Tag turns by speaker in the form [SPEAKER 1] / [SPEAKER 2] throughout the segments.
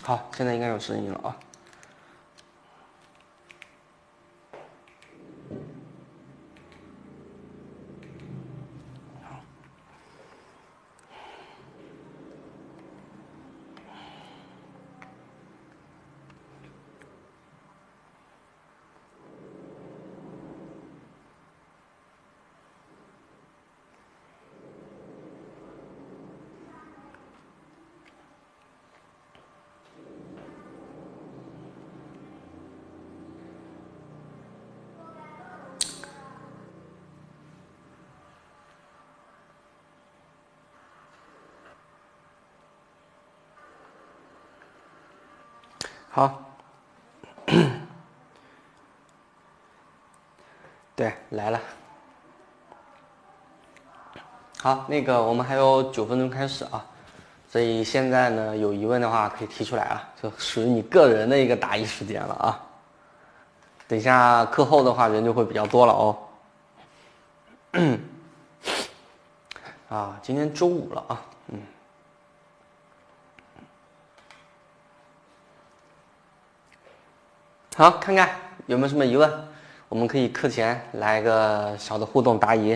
[SPEAKER 1] 好，现在应该有声音了啊。好，对，来了。好，那个我们还有9分钟开始啊，所以现在呢有疑问的话可以提出来啊，就属于你个人的一个答疑时间了啊。等一下课后的话人就会比较多了哦。啊，今天周5了啊，好，看看有没有什么疑问，我们可以课前来个小的互动答疑。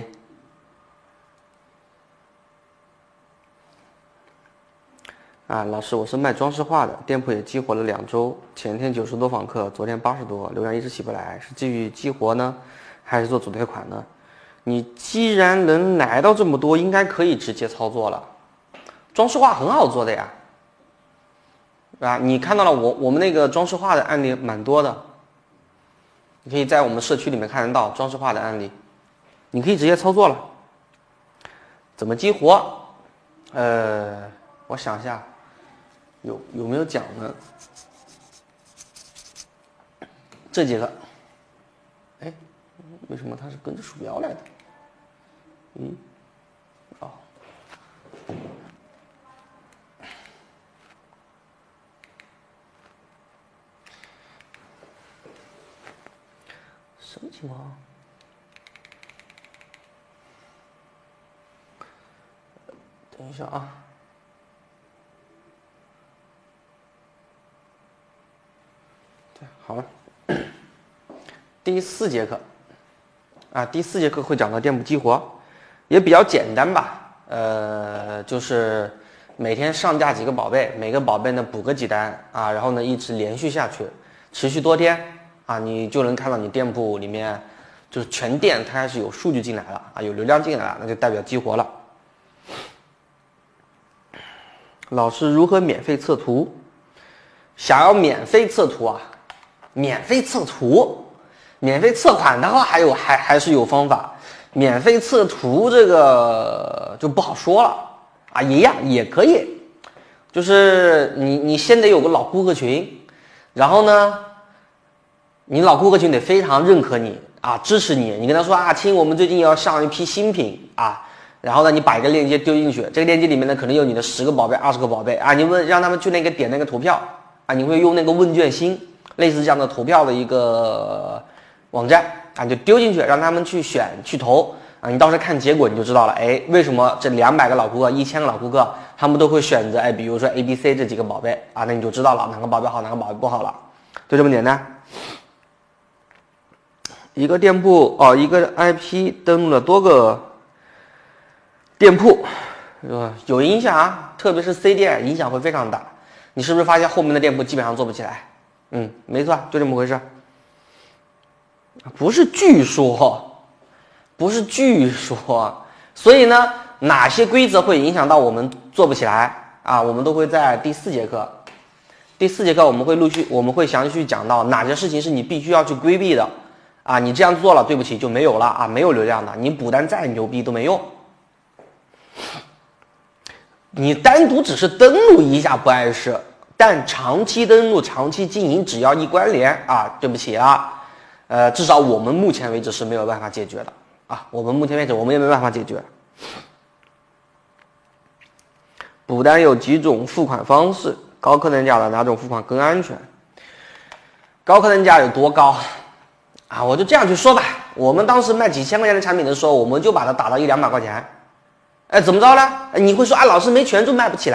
[SPEAKER 1] 啊，老师，我是卖装饰画的，店铺也激活了2周，前天90多访客，昨天80多，流量一直起不来，是继续激活呢，还是做主推款呢？你既然能来到这么多，应该可以直接操作了。装饰画很好做的呀。啊，你看到了我们那个装饰画的案例蛮多的，你可以在我们社区里面看得到装饰画的案例，你可以直接操作了。怎么激活？我想一下，有没有讲呢？这节课，哎，为什么它是跟着鼠标来的？哦。什么情况？等一下啊。对，好了。第4节课，啊，第4节课会讲到店铺激活，也比较简单吧。就是每天上架几个宝贝，每个宝贝呢补个几单啊，然后呢一直连续下去，持续多天。啊，你就能看到你店铺里面就是全店它开始有数据进来了啊，有流量进来了，那就代表激活了。老师如何免费测图？想要免费测图啊？免费测图，免费测款的话还是有方法。免费测图这个就不好说了啊，也可以，就是你先得有个老顾客群，然后呢。你老顾客群得非常认可你啊，支持你。你跟他说啊，亲，我们最近要上一批新品啊，然后呢，你把一个链接丢进去，这个链接里面呢可能有你的10个宝贝、20个宝贝啊，你让他们去那个点那个投票啊，你会用那个问卷星，类似这样的投票的一个网站啊，你就丢进去，让他们去选去投啊，你到时候看结果你就知道了，哎，为什么这200个老顾客、1000个老顾客，他们都会选择比如说 A、B、C 这几个宝贝啊，那你就知道了哪个宝贝好，哪个宝贝不好了，就这么简单。一个店铺一个 IP 登录了多个店铺，有影响啊，特别是 C 店影响会非常大。你是不是发现后面的店铺基本上做不起来？没错，就这么回事。不是据说，所以呢，哪些规则会影响到我们做不起来啊？我们都会在第4节课。第4节课我们会详细去讲到哪些事情是你必须要去规避的。啊，你这样做了，对不起，就没有了啊，没有流量的，你补单再牛逼都没用。你单独只是登录一下不碍事，但长期登录、长期经营，只要一关联啊，对不起啊，至少我们目前为止是没有办法解决的啊，我们目前为止我们也没办法解决。补单有几种付款方式，高客单价的哪种付款更安全？高客单价有多高？啊，我就这样去说吧。我们当时卖几千块钱的产品的时候，我们就把它打到100-200块钱。怎么着呢？你会说啊，老师没权重卖不起来。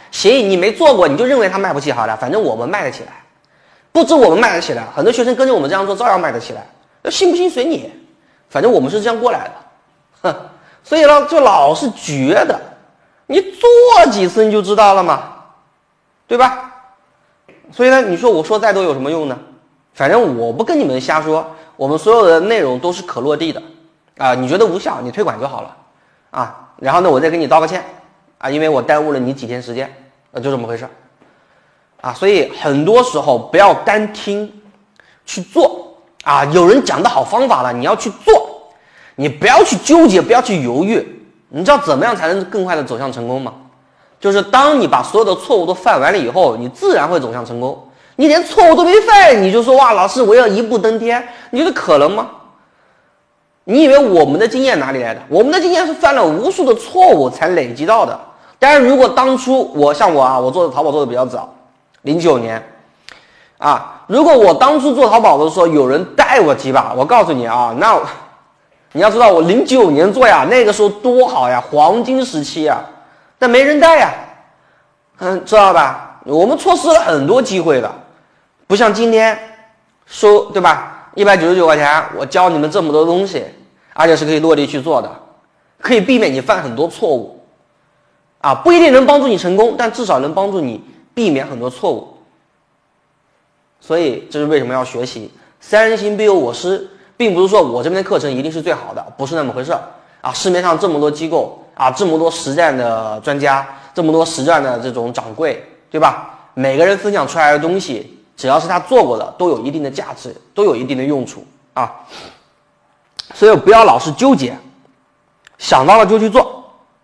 [SPEAKER 1] 协议你没做过，你就认为它卖不起，好了，反正我们卖得起来，不止我们卖得起来，很多学生跟着我们这样做照样卖得起来，信不信随你，反正我们是这样过来的，哼。所以呢，就老是觉得你做几次你就知道了嘛，对吧？所以呢，你说我说再多有什么用呢？反正我不跟你们瞎说，我们所有的内容都是可落地的啊。你觉得无效，你退款就好了啊。然后呢，我再给你道个歉啊，因为我耽误了你几天时间，就这么回事啊。所以很多时候不要单听，去做啊。有人讲的好方法了，你要去做，你不要去纠结，不要去犹豫。你知道怎么样才能更快的走向成功吗？就是当你把所有的错误都犯完了以后，你自然会走向成功。你连错误都没犯，你就说哇，老师我要一步登天，你觉得可能吗？你以为我们的经验哪里来的？我们的经验是犯了无数的错误才累积到的。但是如果当初我做的淘宝做的比较早，09年啊，如果我当初做淘宝的时候有人带我几把，我告诉你啊，那你要知道我09年做呀，那个时候多好呀，黄金时期呀，但没人带呀，知道吧？我们错失了很多机会的，不像今天收，对吧？199块钱，我教你们这么多东西，而且是可以落地去做的，可以避免你犯很多错误，啊，不一定能帮助你成功，但至少能帮助你避免很多错误。所以这是为什么要学习，三人行必有我师，并不是说我这边的课程一定是最好的，不是那么回事啊。市面上这么多机构啊，这么多实战的专家，这么多实战的这种掌柜，对吧？每个人分享出来的东西，只要是他做过的，都有一定的价值，都有一定的用处啊。所以不要老是纠结，想到了就去做。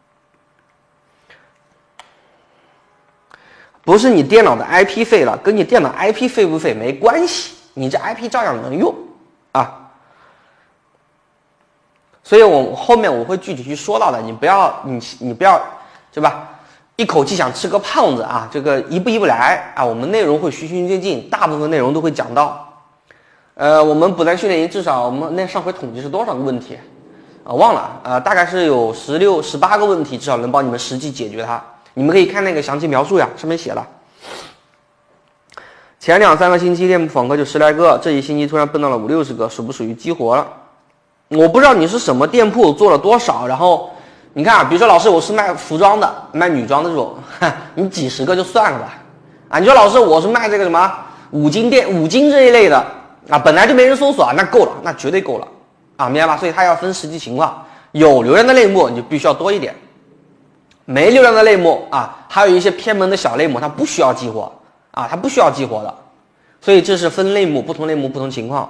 [SPEAKER 1] 不是你电脑的 IP 废了，跟你电脑 IP 废不废没关系，你这 IP 照样能用啊。所以我后面我会具体去说到的，你不要对吧？一口气想吃个胖子啊，这个一步一步来啊。我们内容会循序渐进，大部分内容都会讲到。我们补单训练营至少我们那上回统计是多少个问题啊？忘了大概是有16、18个问题，至少能帮你们实际解决它。你们可以看那个详细描述呀，上面写了。前2、3个星期店铺访客就10来个，这一星期突然蹦到了50、60个，属不属于激活了？我不知道你是什么店铺做了多少，然后你看啊，比如说老师我是卖服装的，卖女装的这种，你几十个就算了吧。啊，你说老师我是卖这个什么五金这一类的啊，本来就没人搜索啊，那够了，那绝对够了啊，明白吧？所以它要分实际情况，有流量的类目你就必须要多一点，没流量的类目啊，还有一些偏门的小类目，它不需要激活啊，它不需要激活的。所以这是分类目，不同类目不同情况。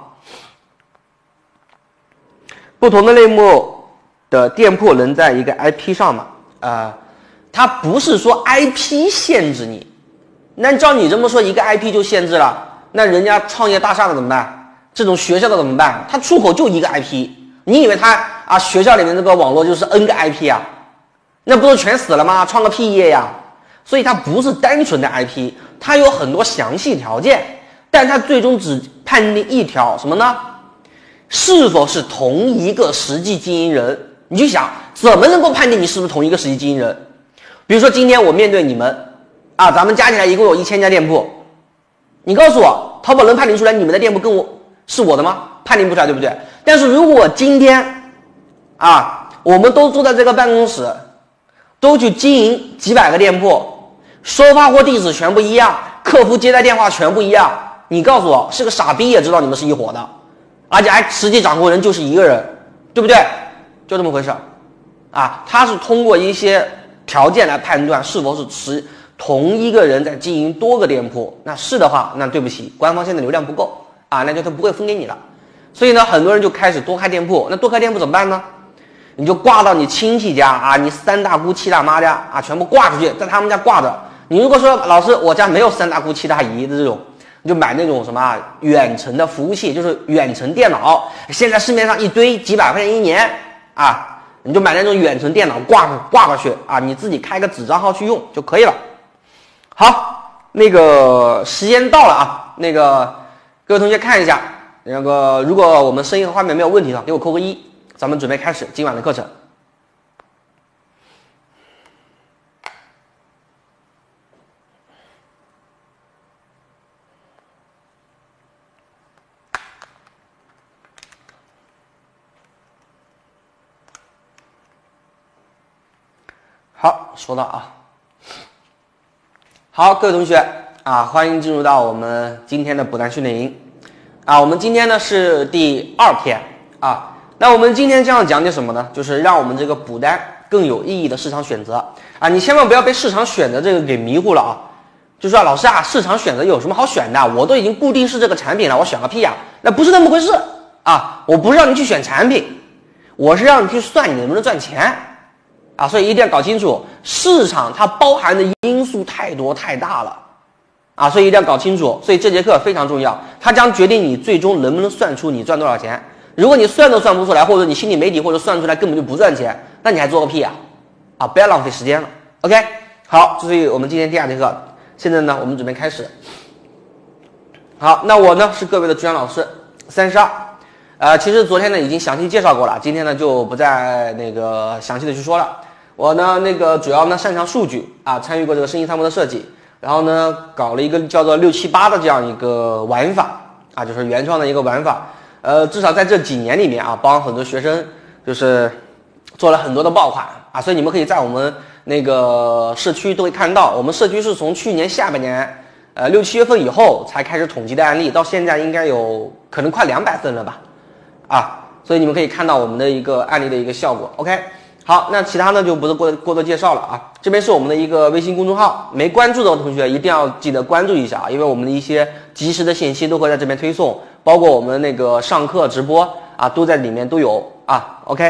[SPEAKER 1] 不同的类目的店铺能在一个 IP 上吗？它不是说 IP 限制你，那照你这么说，一个 IP 就限制了，那人家创业大厦的怎么办？这种学校的怎么办？它出口就一个 IP， 你以为它啊学校里面这个网络就是 N 个 IP 啊？那不是全死了吗？创个屁业呀！所以它不是单纯的 IP， 它有很多详细条件，但它最终只判定一条什么呢？是否是同一个实际经营人？你去想，怎么能够判定你是不是同一个实际经营人？比如说今天我面对你们啊，咱们加起来一共有1000家店铺，你告诉我，淘宝能判定出来你们的店铺跟我是我的吗？判定不出来，对不对？但是如果我今天啊，我们都坐在这个办公室，都去经营几百个店铺，收发货地址全部一样，客服接待电话全部一样，你告诉我，是个傻逼也知道你们是一伙的，而且还实际掌控人就是一个人，对不对？就这么回事啊。他是通过一些条件来判断是否是同一个人在经营多个店铺，那是的话，那对不起，官方现在流量不够啊，那就他不会分给你了。所以呢，很多人就开始多开店铺，那多开店铺怎么办呢？你就挂到你亲戚家啊，你3大姑7大妈家啊，全部挂出去，在他们家挂着。你如果说老师我家没有3大姑7大姨的这种，你就买那种什么远程的服务器，就是远程电脑。现在市面上一堆几百块钱一年啊，你就买那种远程电脑挂过去啊，你自己开个子账号去用就可以了。好，那个时间到了啊，那个各位同学看一下，那个如果我们声音和画面没有问题的话，给我扣个1。咱们准备开始今晚的课程。 好，说到啊，好，各位同学啊，欢迎进入到我们今天的补单训练营啊。我们今天呢是第2天啊。那我们今天将要讲解什么呢？就是让我们这个补单更有意义的市场选择啊。你千万不要被市场选择这个给迷糊了啊。就说老师啊，市场选择有什么好选的？我都已经固定是这个产品了，我选个屁呀！那不是那么回事啊。我不是让你去选产品，我是让你去算你能不能赚钱。啊，所以一定要搞清楚，市场它包含的因素太多太大了，啊，所以一定要搞清楚。所以这节课非常重要，它将决定你最终能不能算出你赚多少钱。如果你算都算不出来，或者你心里没底，或者算出来根本就不赚钱，那你还做个屁啊！啊，不要浪费时间了。OK， 好，这是我们今天第2节课。现在呢，我们准备开始。好，那我呢是各位的主讲老师32。其实昨天呢已经详细介绍过了，今天呢就不再那个详细的去说了。我呢主要呢擅长数据啊，参与过这个生意参谋的设计，然后呢搞了一个叫做678的这样一个玩法啊，就是原创的一个玩法。至少在这几年里面啊，帮很多学生就是做了很多的爆款啊，所以你们可以在我们那个社区都会看到，我们社区是从去年下半年6、7月份以后才开始统计的案例，到现在应该有可能快200份了吧。啊，所以你们可以看到我们的一个案例的一个效果。OK， 好，那其他呢就不是过多介绍了啊。这边是我们的一个微信公众号，没关注的同学一定要记得关注一下啊，因为我们的一些及时的信息都会在这边推送，包括我们那个上课直播啊，都在里面都有啊。OK，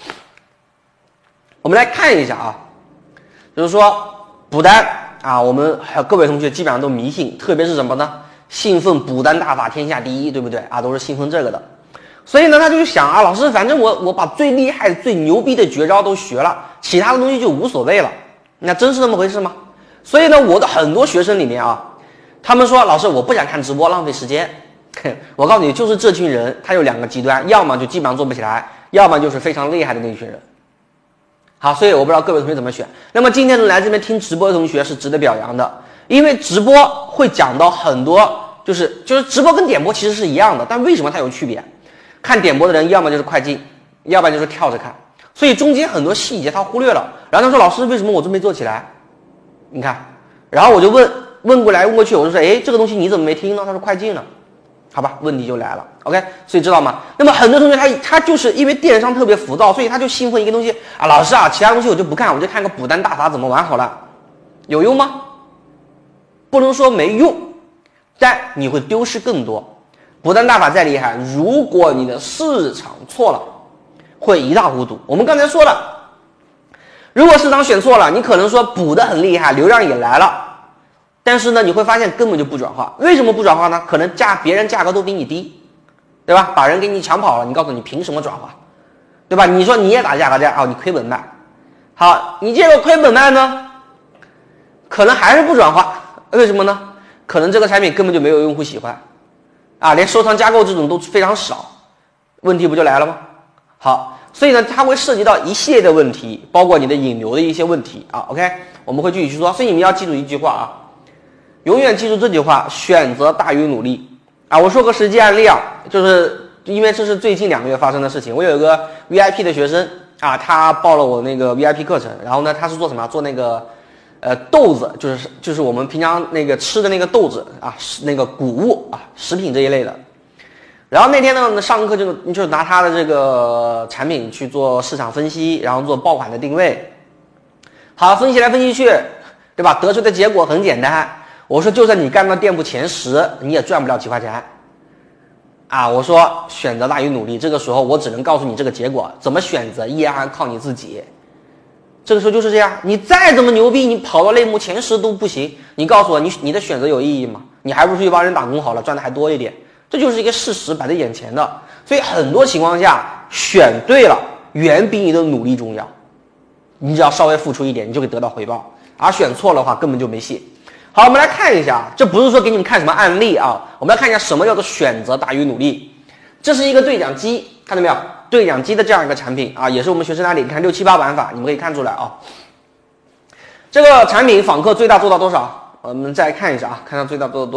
[SPEAKER 1] 我们来看一下啊，就是说补单啊，我们还有各位同学基本上都迷信，特别是什么呢？信奉补单大法天下第一，对不对啊？都是信奉这个的。所以呢，他就想啊，老师，反正我把最厉害、最牛逼的绝招都学了，其他的东西就无所谓了。那真是那么回事吗？所以呢，我的很多学生里面啊，他们说，老师，我不想看直播，浪费时间。我告诉你，就是这群人，他有2个极端，要么就基本上做不起来，要么就是非常厉害的那一群人。好，所以我不知道各位同学怎么选。那么今天来这边听直播的同学是值得表扬的，因为直播会讲到很多，就是直播跟点播其实是一样的，但为什么它有区别？看点播的人要么就是快进，要不然就是跳着看，所以中间很多细节他忽略了。然后他说：“老师，为什么我这没做起来？”你看，然后我就问过来问过去，我就说：“哎，这个东西你怎么没听呢？”他说：“快进了。”好吧，问题就来了。OK， 所以知道吗？那么很多同学他就是因为电商特别浮躁，所以他就兴奋一个东西啊，老师啊，其他东西我就不看，我就看个补单大法怎么玩好了，有用吗？不能说没用，但你会丢失更多。补单大法再厉害，如果你的市场错了，会一塌糊涂。我们刚才说了，如果市场选错了，你可能说补的很厉害，流量也来了，但是呢，你会发现根本就不转化。为什么不转化呢？可能别人价格都比你低，对吧？把人给你抢跑了，你告诉你凭什么转化，对吧？你说你也打价格战啊，你亏本卖。好，你结果亏本卖呢，可能还是不转化，为什么呢？可能这个产品根本就没有用户喜欢。啊，连收藏加购这种都非常少，问题不就来了吗？好，所以呢，它会涉及到一系列的问题，包括你的引流的一些问题啊。OK， 我们会具体去说。所以你们要记住一句话啊，永远记住这句话：选择大于努力啊。我说个实际案例啊，就是因为这是最近2个月发生的事情。我有一个 VIP 的学生啊，他报了我那个 VIP 课程，然后呢，他是做什么？做那个豆子，就是我们平常那个吃的那个豆子啊，那个谷物啊，食品这一类的。然后那天呢，上课就拿他的这个产品去做市场分析，然后做爆款的定位。好，分析来分析去，对吧？得出的结果很简单，我说就算你干到店铺前10，你也赚不了几块钱。啊，我说选择大于努力，这个时候我只能告诉你这个结果，怎么选择依然靠你自己。这个时候就是这样，你再怎么牛逼，你跑到类目前10都不行，你告诉我你的选择有意义吗？你还不如去帮人打工好了，赚的还多一点。这就是一个事实摆在眼前的，所以很多情况下选对了远比你的努力重要，你只要稍微付出一点，你就会得到回报，而选错的话根本就没戏。好，我们来看一下，这不是说给你们看什么案例啊，我们来看一下什么叫做选择大于努力。这是一个对讲机，看到没有？对讲机的这样一个产品啊，也是我们学生那里，你看678玩法，你们可以看出来啊。这个产品访客最大做到多少？我们再看一下啊，看它最大做到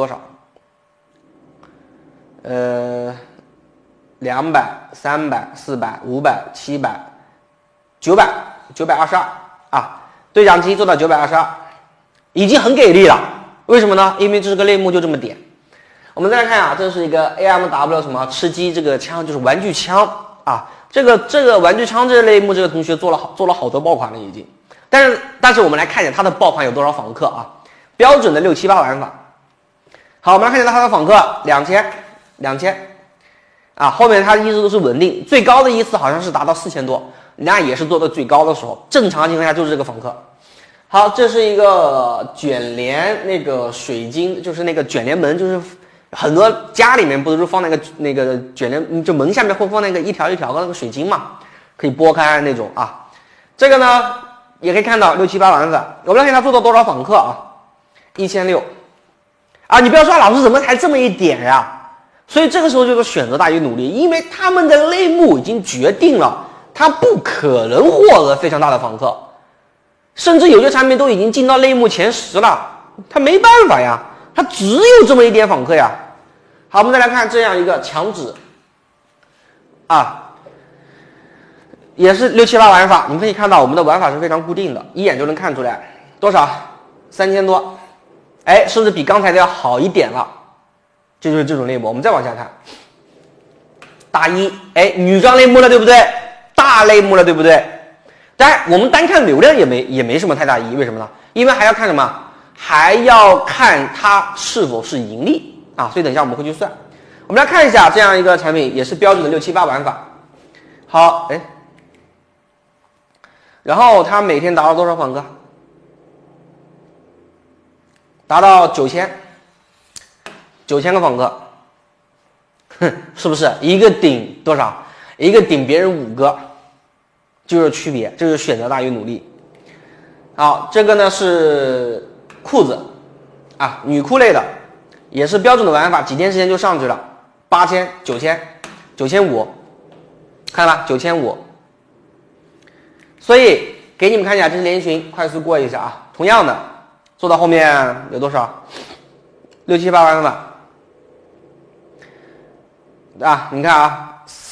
[SPEAKER 1] 多少。200、300、400、500、700、900、922啊。 对讲机做到922，已经很给力了。为什么呢？因为这是个类目，就这么点。我们再来看啊，这是一个 AMW 什么吃鸡这个枪，就是玩具枪啊。这个玩具枪这个类目，这个同学做了好多爆款了已经。但是我们来看一下它的爆款有多少访客啊？标准的678玩法。好，我们来看一下它的访客2000啊，后面它一直都是稳定，最高的一次好像是达到4000多，那也是做的最高的时候。正常情况下就是这个访客。好，这是一个卷帘那个水晶，就是那个卷帘门，就是很多家里面不是放那个卷帘，就门下面会放那个一条一条的那个水晶嘛，可以拨开那种啊。这个呢也可以看到678玩法。我们来看它做到多少访客啊？1600啊！你不要说老师怎么才这么一点呀？所以这个时候就是选择大于努力，因为他们的类目已经决定了，它不可能获得非常大的访客，甚至有些产品都已经进到类目前10了，它没办法呀，它只有这么一点访客呀。好，我们再来看这样一个墙纸啊，也是678玩法，你们可以看到我们的玩法是非常固定的，一眼就能看出来多少，3000多，哎，是不是比刚才的要好一点了？这就是这种类目。我们再往下看，大衣，哎，女装类目了，对不对？大类目了，对不对？当然，我们单看流量也没什么太大意义，为什么呢？因为还要看什么？还要看它是否是盈利啊，所以等一下我们会去算。我们来看一下这样一个产品，也是标准的678玩法。好，哎，然后它每天达到多少访客？达到9000个访客，哼，是不是一个顶多少？一个顶别人5个，就是区别，这就是选择大于努力。好，这个呢是裤子啊，女裤类的，也是标准的玩法，几天时间就上去了，8000、9000、9500，看吧，9500。所以给你们看一下，这是连衣裙，快速过一下啊。同样的，做到后面有多少？678玩法。啊，你看啊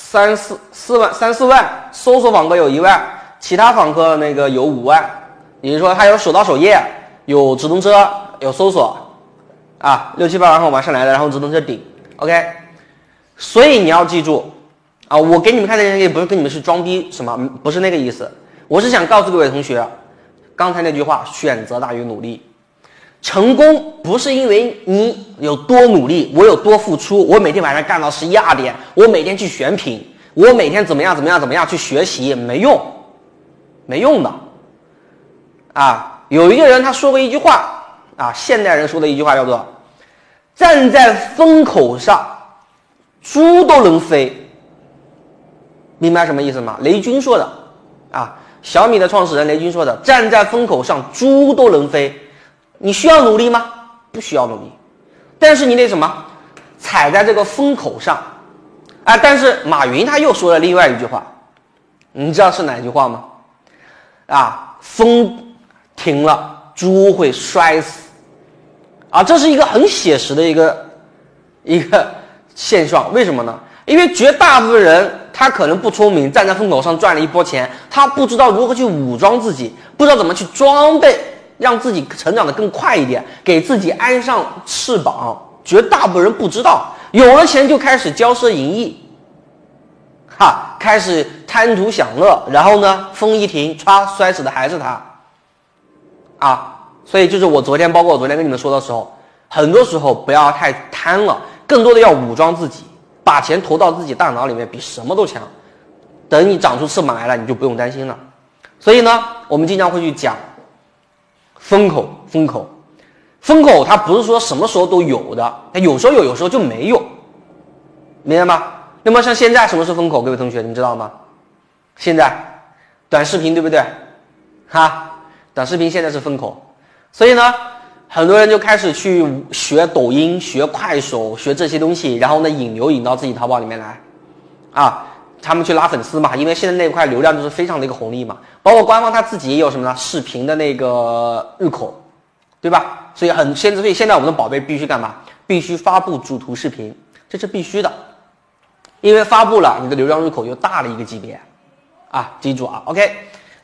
[SPEAKER 1] ，3、4万，搜索访客有1万，其他访客那个有5万，也就是说它有手到手页，有直通车，有搜索，啊，678玩法往上来的，然后直通车顶 ，OK。所以你要记住啊，我给你们看的这些不是跟你们是装逼什么，不是那个意思，我是想告诉各位同学，刚才那句话，选择大于努力。成功不是因为你有多努力，我有多付出，我每天晚上干到11、2点，我每天去选品，我每天怎么样去学习，没用的。啊，有一个人他说过一句话啊，现代人说的一句话叫做“站在风口上，猪都能飞”，明白什么意思吗？雷军说的啊，小米的创始人雷军说的，站在风口上，猪都能飞。你需要努力吗？不需要努力，但是你得什么？踩在这个风口上，啊！但是马云他又说了另外一句话，你知道是哪句话吗？啊，风停了，猪会摔死，啊，这是一个很写实的一个现状。为什么呢？因为绝大部分人他可能不聪明，站在风口上赚了一波钱，他不知道如何去武装自己，不知道怎么去装备。让自己成长的更快一点，给自己安上翅膀。绝大部分人不知道，有了钱就开始骄奢淫逸，开始贪图享乐，然后呢，风一停，摔死的还是他，啊！所以就是包括我昨天跟你们说的时候，很多时候不要太贪了，更多的要武装自己，把钱投到自己大脑里面，比什么都强。等你长出翅膀来了，你就不用担心了。所以呢，我们经常会去讲。风口它不是说什么时候都有的，它有时候有，有时候就没有，明白吗？那么像现在什么是风口？各位同学，你们知道吗？现在短视频对不对？短视频现在是风口，所以呢，很多人就开始去学抖音、学快手、学这些东西，然后呢引到自己淘宝里面来，啊。他们去拉粉丝嘛，因为现在那块流量就是非常的一个红利嘛，包括官方他自己也有什么呢？视频的那个入口，对吧？所以现在我们的宝贝必须干嘛？必须发布主图视频，这是必须的，因为发布了你的流量入口就大了一个级别啊，记住啊 ，OK。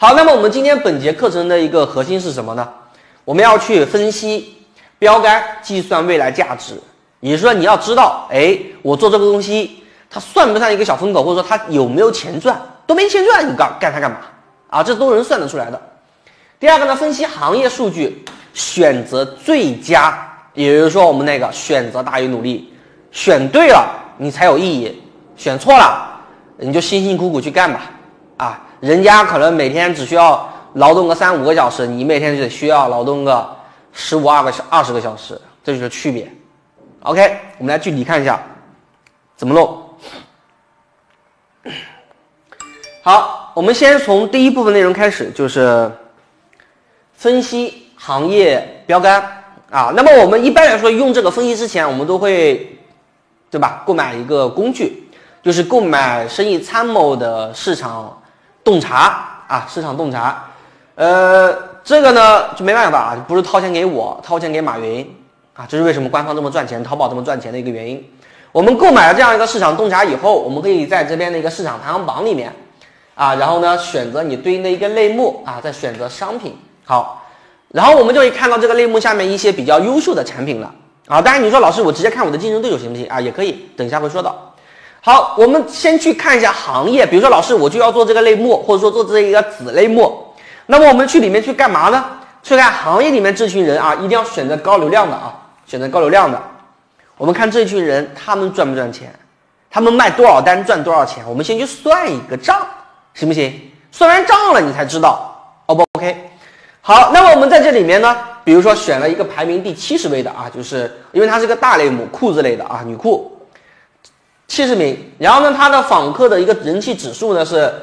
[SPEAKER 1] 好，那么我们今天本节课程的一个核心是什么呢？我们要去分析标杆，计算未来价值。也就是说，你要知道，我做这个东西，它算不算一个小风口，或者说它有没有钱赚？都没钱赚，你干它干嘛？啊，这都能算得出来的。第二个呢，分析行业数据，选择最佳，也就是说我们那个选择大于努力，选对了你才有意义，选错了你就辛辛苦苦去干吧。啊，人家可能每天只需要劳动个3-5个小时，你每天就得需要劳动个15-20个小时，这就是区别。OK， 我们来具体看一下怎么弄。好，我们先从第一部分内容开始，就是分析行业标杆啊。那么我们一般来说用这个分析之前，我们都会，对吧？购买一个工具，就是购买生意参谋的市场洞察啊，市场洞察。这个呢就没办法啊，不是掏钱给我，掏钱给马云啊，这是为什么官方这么赚钱，淘宝这么赚钱的一个原因。我们购买了这样一个市场洞察以后，我们可以在这边的一个市场排行榜里面啊，然后呢选择你对应的一个类目啊，再选择商品。好，然后我们就会看到这个类目下面一些比较优秀的产品了啊。当然你说老师我直接看我的竞争对手行不行啊？也可以，等一下会说到。好，我们先去看一下行业，比如说老师我就要做这个类目，或者说做这一个子类目，那么我们去里面去干嘛呢？去看行业里面这群人啊，一定要选择高流量的啊，选择高流量的。我们看这群人他们赚不赚钱，他们卖多少单赚多少钱，我们先去算一个账，行不行？算完账了你才知道 ，O 不 OK？ 好，那么我们在这里面呢，比如说选了一个排名第70位的啊，就是因为它是个大类目，裤子类的啊，女裤，70名。然后呢，它的访客的一个人气指数呢是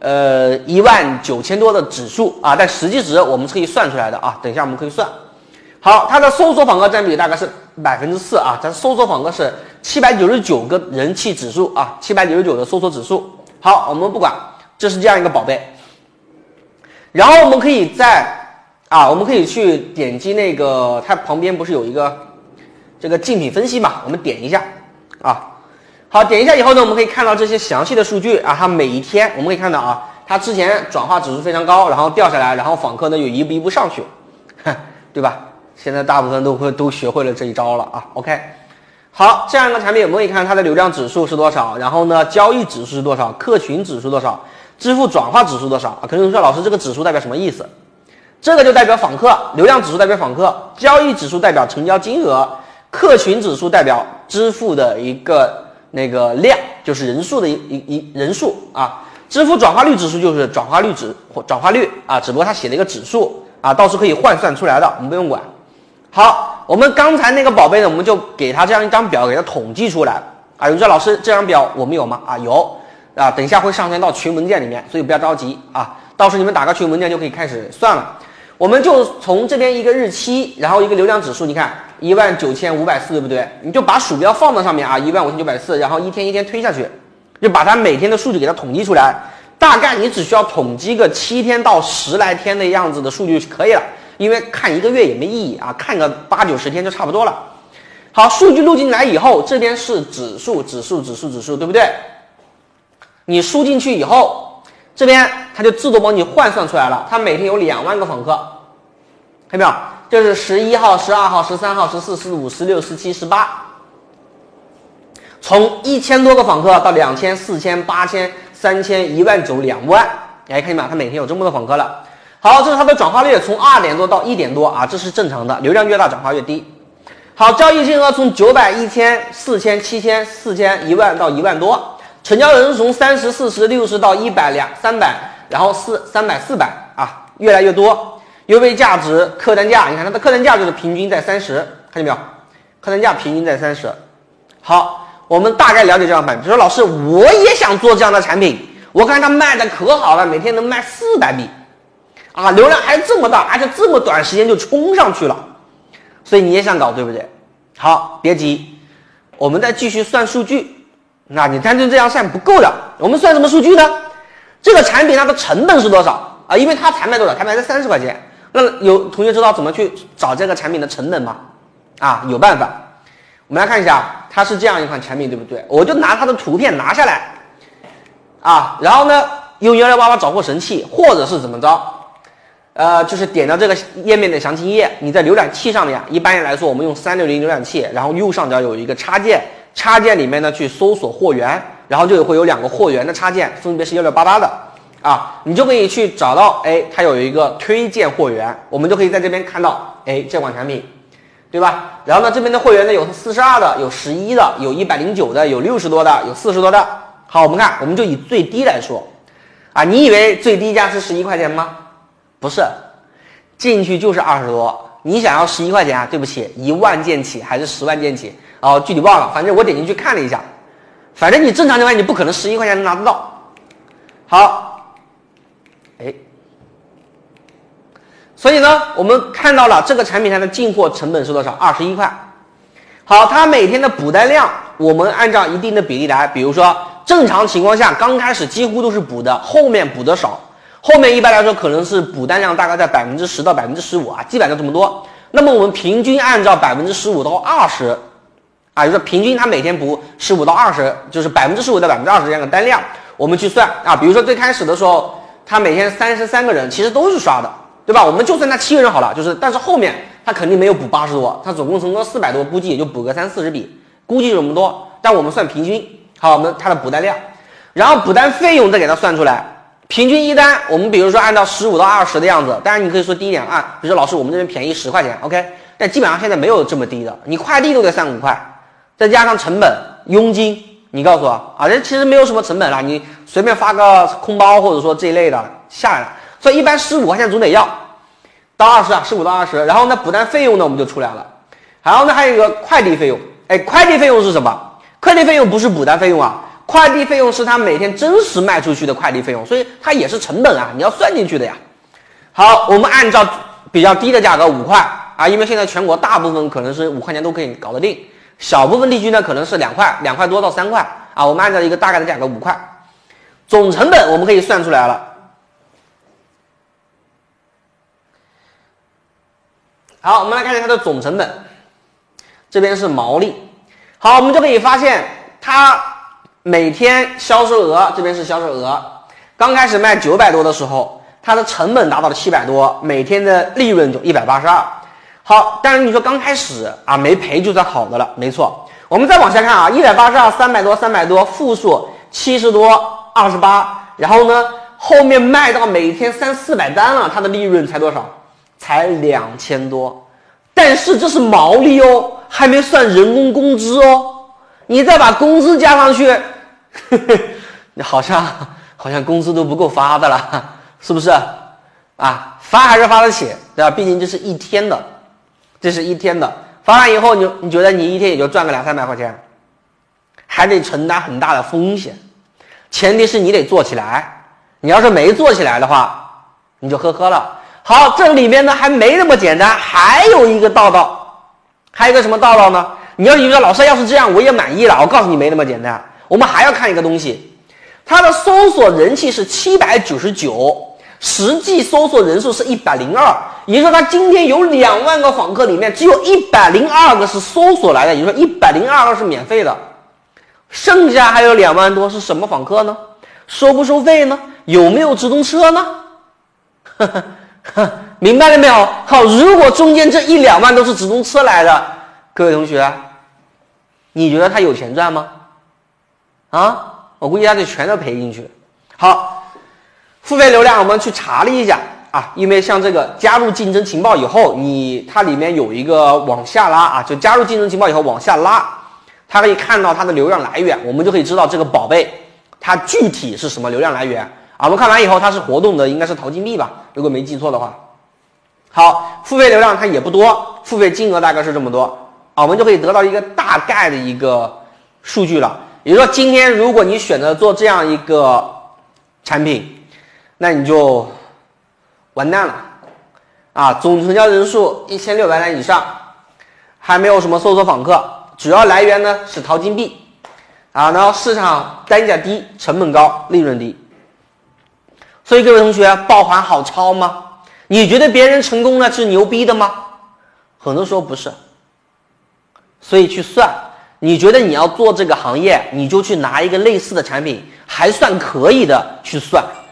[SPEAKER 1] 19000多的指数啊，但实际值我们是可以算出来的啊，等一下我们可以算。好，它的搜索访客占比大概是4%啊，它搜索访客是799个人气指数啊，799的搜索指数。好，我们不管，这是这样一个宝贝。然后我们可以我们可以去点击那个，它旁边不是有一个这个竞品分析嘛？我们点一下啊。好，点一下以后呢，我们可以看到这些详细的数据啊，它每一天我们可以看到啊，它之前转化指数非常高，然后掉下来，然后访客呢有一步一步上去，对吧？现在大部分都学会了这一招了啊。OK， 好，这样一个产品我们可以看它的流量指数是多少，然后呢交易指数是多少，客群指数多少，支付转化指数多少啊？可能说老师这个指数代表什么意思？这个就代表访客，流量指数代表访客，交易指数代表成交金额，客群指数代表支付的一个那个量，就是人数的人数啊。支付转化率指数就是转化率啊，只不过它写了一个指数啊，到时候可以换算出来的，我们不用管。好，我们刚才那个宝贝呢，我们就给他这样一张表，给他统计出来啊。有人说老师这张表我们有吗？啊，有啊，等一下会上传到群文件里面，所以不要着急啊，到时候你们打开群文件就可以开始算了。我们就从这边一个日期，然后一个流量指数，你看19540，对不对？你就把鼠标放到上面啊，15940，然后一天一天推下去，就把它每天的数据给它统计出来。大概你只需要统计个7天到10来天的样子的数据就可以了，因为看1个月也没意义啊，看个8-90天就差不多了。好，数据录进来以后，这边是指数，对不对？你输进去以后，这边它就自动帮你换算出来了。它每天有2万个访客，看到没有？就是11号、12号、13号、14、15、16、17、18，从1000多个访客到2000、4000、8000、3000、19000、2万，看见没有？它每天有这么多访客了。好，这是它的转化率，从2点多到1点多啊，这是正常的，流量越大转化越低。好，交易金额从900、1000、4000、7000、4000、1万到1万多，成交人数从30、40、60到100、300，然后300、400啊，越来越多。优惠价值、客单价，你看它的客单价就是平均在30，看见没有？客单价平均在30。好，我们大概了解这样的产品。比如说老师，我也想做这样的产品，我看它卖的可好了，每天能卖400笔。啊，流量还这么大，而且这么短时间就冲上去了，所以你也想搞，对不对？好，别急，我们再继续算数据。那你单纯这样算不够的，我们算什么数据呢？这个产品它的成本是多少啊？因为它才卖多少？才卖才30块钱。那有同学知道怎么去找这个产品的成本吗？啊，有办法。我们来看一下，它是这样一款产品，对不对？我就拿它的图片拿下来，啊，然后呢， 用1688找货神器，或者是怎么着？就是点到这个页面的详情页，你在浏览器上面，一般来说我们用360浏览器，然后右上角有一个插件，插件里面呢去搜索货源，然后就会有2个货源的插件，分别是1688的啊，你就可以去找到，它有一个推荐货源，我们就可以在这边看到，这款产品，对吧？然后呢，这边的货源呢有42的，有11的，有109的，有60多的，有40多的。好，我们看，我们就以最低来说，啊，你以为最低价是11块钱吗？不是，进去就是20多。你想要11块钱啊？对不起，1万件起还是10万件起？哦，具体忘了，反正我点进去看了一下，反正你正常情况下你不可能11块钱能拿得到。好，所以呢，我们看到了这个产品它的进货成本是多少？21块。好，它每天的补单量，我们按照一定的比例来，比如说正常情况下，刚开始几乎都是补的，后面补的少。后面一般来说可能是补单量大概在10%到15%啊，基本上就这么多。那么我们平均按照15%到20%啊，就是平均它每天补15到20，就是15%到20%这样的单量，我们去算啊。比如说最开始的时候，他每天33个人其实都是刷的，对吧？我们就算他7个人好了，但是后面他肯定没有补80多，他总共成功400多，估计也就补个30-40笔，估计就这么多。但我们算平均，好，我们它的补单量，然后补单费用再给它算出来。平均一单，我们比如说按照15到20的样子，当然你可以说低一点啊，比如说老师我们这边便宜10块钱 ，OK， 但基本上现在没有这么低的，你快递都得3-5块，再加上成本、佣金，你告诉我啊，这其实没有什么成本了，你随便发个空包或者说这一类的下来了，所以一般15块钱总得要，到20啊，15到20，然后呢补单费用呢我们就出来了，然后呢还有一个快递费用，快递费用是什么？快递费用不是补单费用啊。快递费用是他每天真实卖出去的快递费用，所以它也是成本啊，你要算进去的呀。好，我们按照比较低的价格5块啊，因为现在全国大部分可能是5块钱都可以搞得定，小部分地区呢可能是2块，2块多到3块啊。我们按照一个大概的价格5块，总成本我们可以算出来了。好，我们来看一下它的总成本，这边是毛利。好，我们就可以发现它每天销售额，这边是销售额，刚开始卖900多的时候，它的成本达到了700多，每天的利润就182。好，但是你说刚开始啊没赔就算好的了，没错。我们再往下看啊，182、300多、300多，负数70多、28，然后呢后面卖到每天300-400单了，它的利润才多少？才2000多。但是这是毛利哦，还没算人工工资哦。你再把工资加上去，好像工资都不够发的了，是不是？啊，发还是发得起，对吧？毕竟这是一天的，发完以后你觉得你一天也就赚个200-300块钱，还得承担很大的风险，前提是你得做起来。你要是没做起来的话，你就呵呵了。好，这里面呢还没那么简单，还有一个道道，还有一个什么道道呢？你说老师要是这样我也满意了，我告诉你没那么简单，我们还要看一个东西，它的搜索人气是799，实际搜索人数是102，也就是说它今天有2万个访客里面只有102个是搜索来的，也就是说102个是免费的，剩下还有2万多是什么访客呢？收不收费呢？有没有直通车呢？明白了没有？好，如果中间这1-2万都是直通车来的，各位同学，你觉得他有钱赚吗？啊，我估计他得全都赔进去。好，付费流量我们去查了一下啊，因为像这个加入竞争情报以后，它里面有一个往下拉啊，就加入竞争情报以后往下拉，它可以看到它的流量来源，我们就可以知道这个宝贝它具体是什么流量来源啊。我们看完以后，它是活动的，应该是淘金币吧，如果没记错的话。好，付费流量它也不多，付费金额大概是这么多啊，我们就可以得到一个大概的一个数据了。也就是说，今天如果你选择做这样一个产品，那你就完蛋了啊！总成交人数1600单以上，还没有什么搜索访客，主要来源呢是淘金币啊，然后市场单价低，成本高，利润低。所以各位同学，爆款好抄吗？你觉得别人成功了是牛逼的吗？很多时候不是。所以去算，你觉得你要做这个行业，你就去拿一个类似的产品还算可以的去算，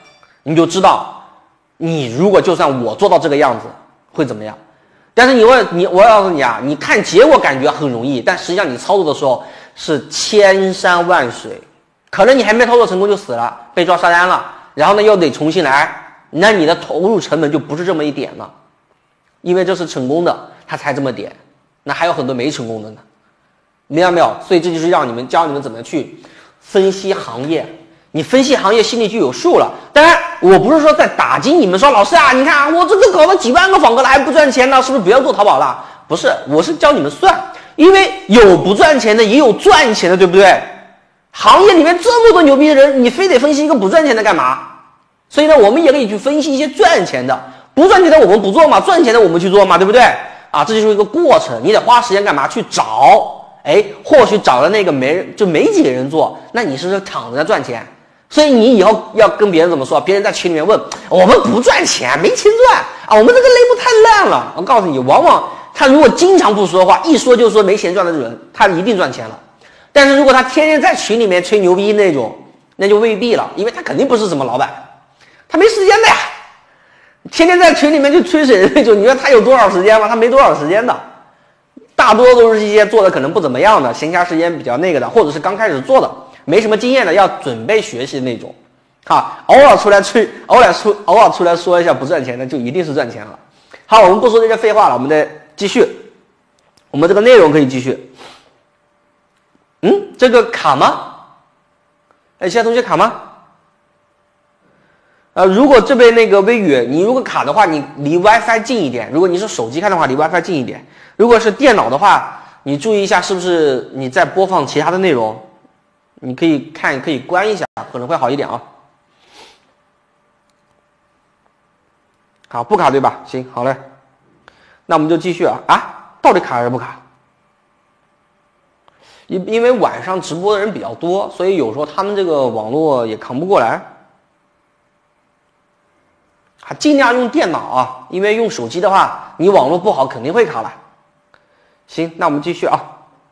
[SPEAKER 1] 你就知道，你如果就算我做到这个样子会怎么样。但是我告诉你啊，你看结果感觉很容易，但实际上你操作的时候是千山万水，可能你还没操作成功就死了，被抓杀单了，然后呢又得重新来，那你的投入成本就不是这么一点了，因为这是成功的，他才这么点，那还有很多没成功的呢，明白没有？所以这就是教你们怎么去分析行业，你分析行业心里就有数了。当然我不是说在打击你们说老师啊，你看我这个搞了几万个访客了还不赚钱呢，是不是不要做淘宝了？不是，我是教你们算，因为有不赚钱的也有赚钱的，对不对？行业里面这么多牛逼的人，你非得分析一个不赚钱的干嘛？所以呢，我们也可以去分析一些赚钱的，不赚钱的我们不做嘛，赚钱的我们去做嘛，对不对？啊，这就是一个过程，你得花时间干嘛？去找，或许找了那个没几个人做，那你是躺着赚钱。所以你以后要跟别人怎么说？别人在群里面问我们不赚钱，没钱赚啊，我们这个内部太烂了。我告诉你，往往他如果经常不说话，一说就说没钱赚的人，他一定赚钱了。但是如果他天天在群里面吹牛逼那种，那就未必了，因为他肯定不是什么老板，他没时间的呀。天天在群里面去吹水的那种，你说他有多少时间吗？他没多少时间的，大多都是一些做的可能不怎么样的，闲暇时间比较那个的，或者是刚开始做的。没什么经验的，要准备学习的那种，偶尔出来说一下不赚钱的，就一定是赚钱了。好，我们不说这些废话了，我们再继续，我们这个内容可以继续。这个卡吗？其他同学卡吗？如果这边那个微语，你如果卡的话，你离 WiFi 近一点；如果你是手机看的话，离 WiFi 近一点；如果是电脑的话，你注意一下是不是你在播放其他的内容。你可以看，可以关一下，可能会好一点啊。好，不卡对吧？行，好嘞。那我们就继续啊。到底卡还是不卡？因为晚上直播的人比较多，所以有时候他们这个网络也扛不过来。尽量用电脑啊，因为用手机的话，你网络不好肯定会卡了。行，那我们继续啊。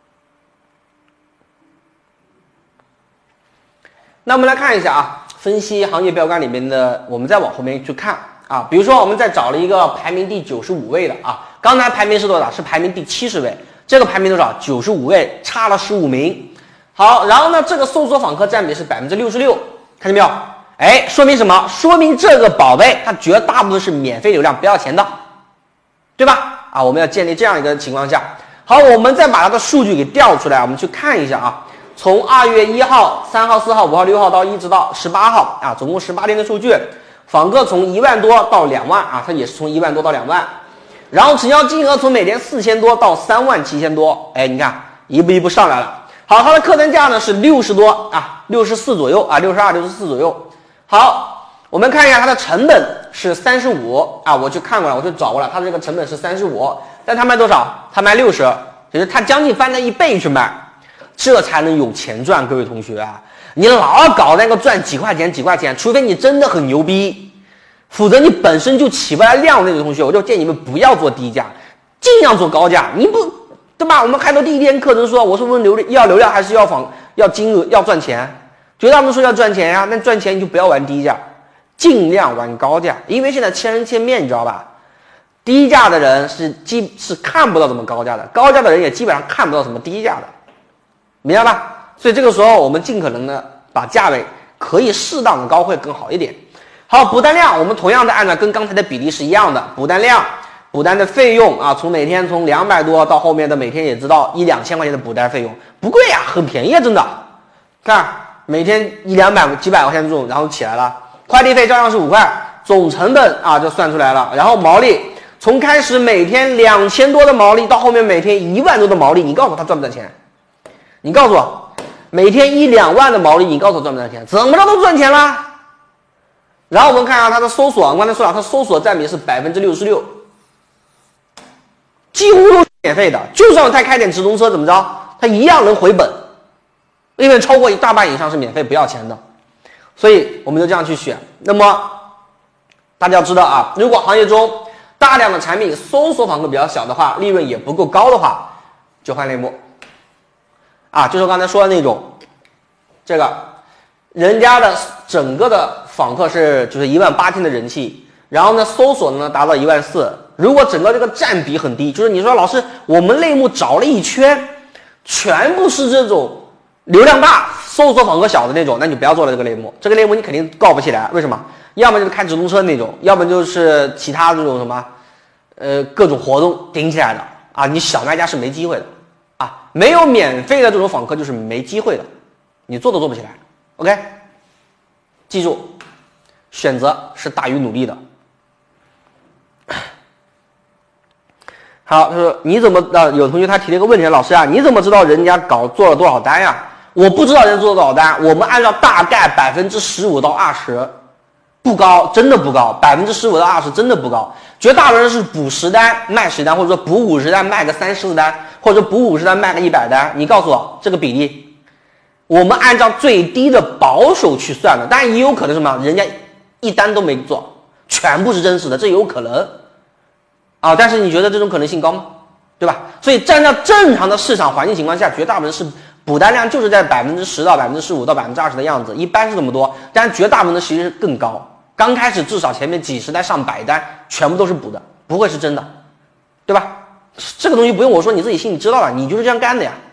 [SPEAKER 1] 那我们来看一下啊，分析行业标杆里面的，我们再往后面去看啊。比如说，我们再找了一个排名第95位的啊，刚才排名是多少？是排名第70位，这个排名多少？95位，差了15名。好，然后呢，这个搜索访客占比是66%，看见没有？说明什么？说明这个宝贝它绝大部分是免费流量，不要钱的，对吧？啊，我们要建立这样一个情况下，好，我们再把它的数据给调出来，我们去看一下啊。从2月1号、3号、4号、5号、6号到一直到18号啊，总共18天的数据，访客从1万多到2万啊，它也是从1万多到2万，然后成交金额从每天4000多到3万7000多，你看一步一步上来了。好，它的客单价呢是60多啊，64左右啊，62、64左右。好，我们看一下它的成本是35啊，我去看过了，我去找过了，它的这个成本是35，但它卖多少？它卖60，就是它将近翻了1倍去卖。这才能有钱赚，各位同学啊！你老搞那个赚几块钱，除非你真的很牛逼，否则你本身就起不来量那种同学，我就建议你们不要做低价，尽量做高价。你不对吧？我们开头第一天课程说，我说问流量还是要金额要赚钱，绝大多数说要赚钱呀，那赚钱你就不要玩低价，尽量玩高价，因为现在千人千面，你知道吧？低价的人是看不到什么高价的，高价的人也基本上看不到什么低价的。明白吧？所以这个时候我们尽可能的把价位可以适当的高会更好一点。好，补单量我们同样的按照跟刚才的比例是一样的，补单量、补单的费用啊，从每天从200多到后面的每天也知道1、2千块钱的补单费用，不贵呀，很便宜啊，真的。看每天100-200几百块钱这种，然后起来了，快递费照样是5块，总成本啊就算出来了，然后毛利从开始每天2000多的毛利到后面每天1万多的毛利，你告诉我他赚不赚钱？你告诉我，每天1-2万的毛利，你告诉我赚不赚钱？怎么着都赚钱啦。然后我们看一下它的搜索，我刚才说了，它搜索占比是66%，几乎都是免费的。就算他开点直通车怎么着，它一样能回本，因为超过一大半以上是免费不要钱的。所以我们就这样去选。那么大家要知道啊，如果行业中大量的产品搜索访客比较小的话，利润也不够高的话，就换类目。就是我刚才说的那种，这个人家的整个的访客是就是18000的人气，然后呢搜索呢达到14000。如果整个这个占比很低，就是你说老师我们类目找了一圈，全部是这种流量大、搜索访客小的那种，那你不要做了这个类目。这个类目你肯定搞不起来，为什么？要么就是开直通车那种，要么就是其他这种什么，各种活动顶起来的啊，你小卖家是没机会的啊，没有免费的这种访客就是没机会的，你做都做不起来。OK， 记住，选择是大于努力的。好，他说你怎么有同学他提了一个问题，老师啊，你怎么知道人家做了多少单呀？我不知道人家做了多少单，我们按照大概15%到20%，不高，真的不高，15%到20%真的不高。绝大多数人是补10单卖10单，或者说补50单卖个30单，或者说补50单卖个100单。你告诉我这个比例，我们按照最低的保守去算的，当然也有可能什么，人家一单都没做，全部是真实的，这有可能。啊，但是你觉得这种可能性高吗？对吧？所以站在正常的市场环境情况下，绝大部分是补单量就是在10%到15%到20%的样子，一般是这么多，但绝大部分的其实更高。刚开始至少前面几十单上100单，全部都是补的，不会是真的，对吧？这个东西不用我说，你自己心里知道了，你就是这样干的呀。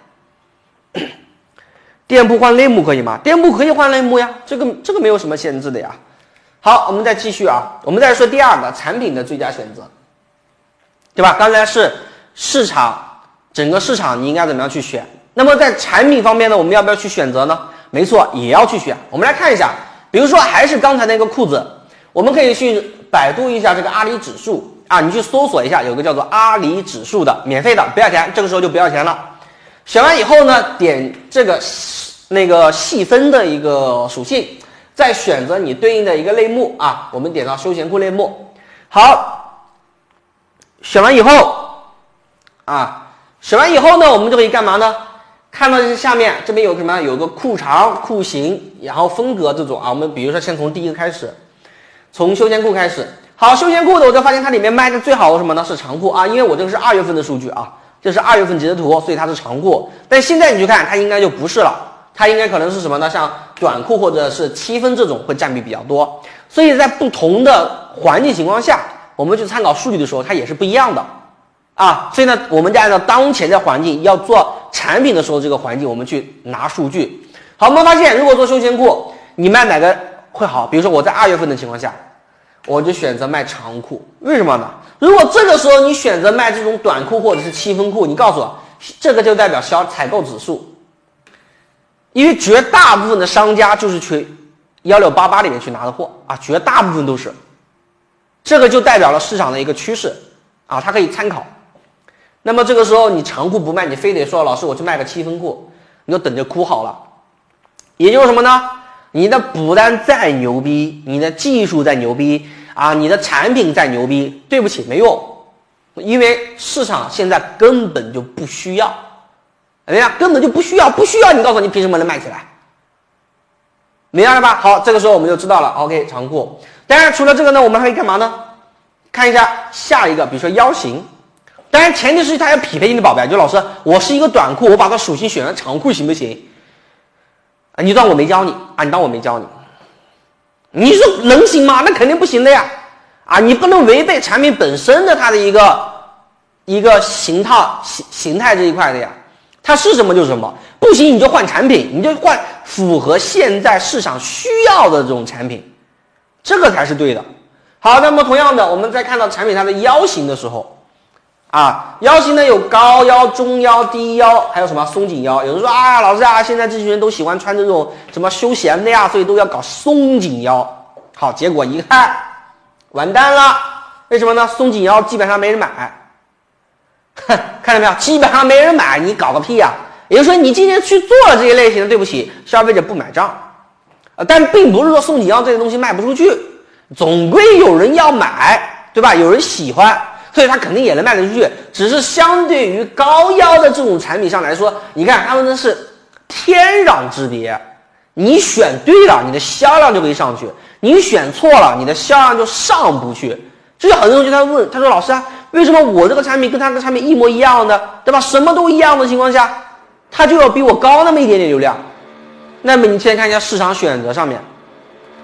[SPEAKER 1] 店铺换类目可以吗？店铺可以换类目呀，这个没有什么限制的呀。好，我们再继续啊，我们再说第二个产品的最佳选择。对吧？刚才是市场，整个市场你应该怎么样去选？那么在产品方面呢，我们要不要去选择呢？没错，也要去选。我们来看一下，比如说还是刚才那个裤子，我们可以去百度一下这个阿里指数啊，你去搜索一下，有个叫做阿里指数的，免费的，不要钱，这个时候就不要钱了。选完以后呢，点这个那个细分的一个属性，再选择你对应的一个类目啊，我们点到休闲裤类目。好。选完以后呢，我们就可以干嘛呢？看到下面这边有什么？有个裤长、裤型，然后风格这种啊。我们比如说先从第一个开始，从休闲裤开始。好，休闲裤的我就发现它里面卖的最好的什么呢？是长裤啊，因为我这个是2月份的数据啊，这是2月份截的图，所以它是长裤。但现在你去看，它应该就不是了，它应该可能是什么呢？像短裤或者是7分这种会占比比较多。所以在不同的环境情况下，我们去参考数据的时候，它也是不一样的啊，所以呢，我们就按照当前的环境要做产品的时候，这个环境我们去拿数据。好，我们发现如果做休闲裤，你卖哪个会好？比如说我在2月份的情况下，我就选择卖长裤，为什么呢？如果这个时候你选择卖这种短裤或者是7分裤，你告诉我，这个就代表采购指数，因为绝大部分的商家就是去1688里面去拿的货啊，绝大部分都是。这个就代表了市场的一个趋势啊，它可以参考。那么这个时候你长裤不卖，你非得说老师我去卖个7分裤，你就等着哭好了。也就是什么呢？你的补单再牛逼，你的技术再牛逼啊，你的产品再牛逼，对不起没用，因为市场现在根本就不需要，哎呀，根本就不需要，你告诉我你凭什么能卖起来？明白了吧？好，这个时候我们就知道了。OK， 长裤。当然，除了这个呢，我们还可以干嘛呢？看一下下一个，比如说腰型。当然，前提是它要匹配你的宝贝。就老师，我是一个短裤，我把它属性选成长裤行不行？啊，你当我没教你啊？你当我没教你？你说能行吗？那肯定不行的呀！啊，你不能违背产品本身的它的一个形态这一块的呀。它是什么就是什么，不行你就换产品，你就换符合现在市场需要的这种产品。这个才是对的。好，那么同样的，我们在看到产品它的腰型的时候，啊，腰型呢有高腰、中腰、低腰，还有什么松紧腰。有人说啊，老师啊，现在这群人都喜欢穿这种什么休闲的呀，所以都要搞松紧腰。好，结果一看，完蛋了。为什么呢？松紧腰基本上没人买。看到没有？基本上没人买，你搞个屁呀！也就是说，你今天去做了这些类型的，对不起，消费者不买账。但并不是说松紧腰这个东西卖不出去，总归有人要买，对吧？有人喜欢，所以它肯定也能卖得出去。只是相对于高腰的这种产品上来说，你看他们的是天壤之别。你选对了，你的销量就可以上去；你选错了，你的销量就上不去。这就很多同学他问，他说老师啊，为什么我这个产品跟他的产品一模一样的，对吧？什么都一样的情况下，他就要比我高那么一点点流量。那么你先看一下市场选择上面，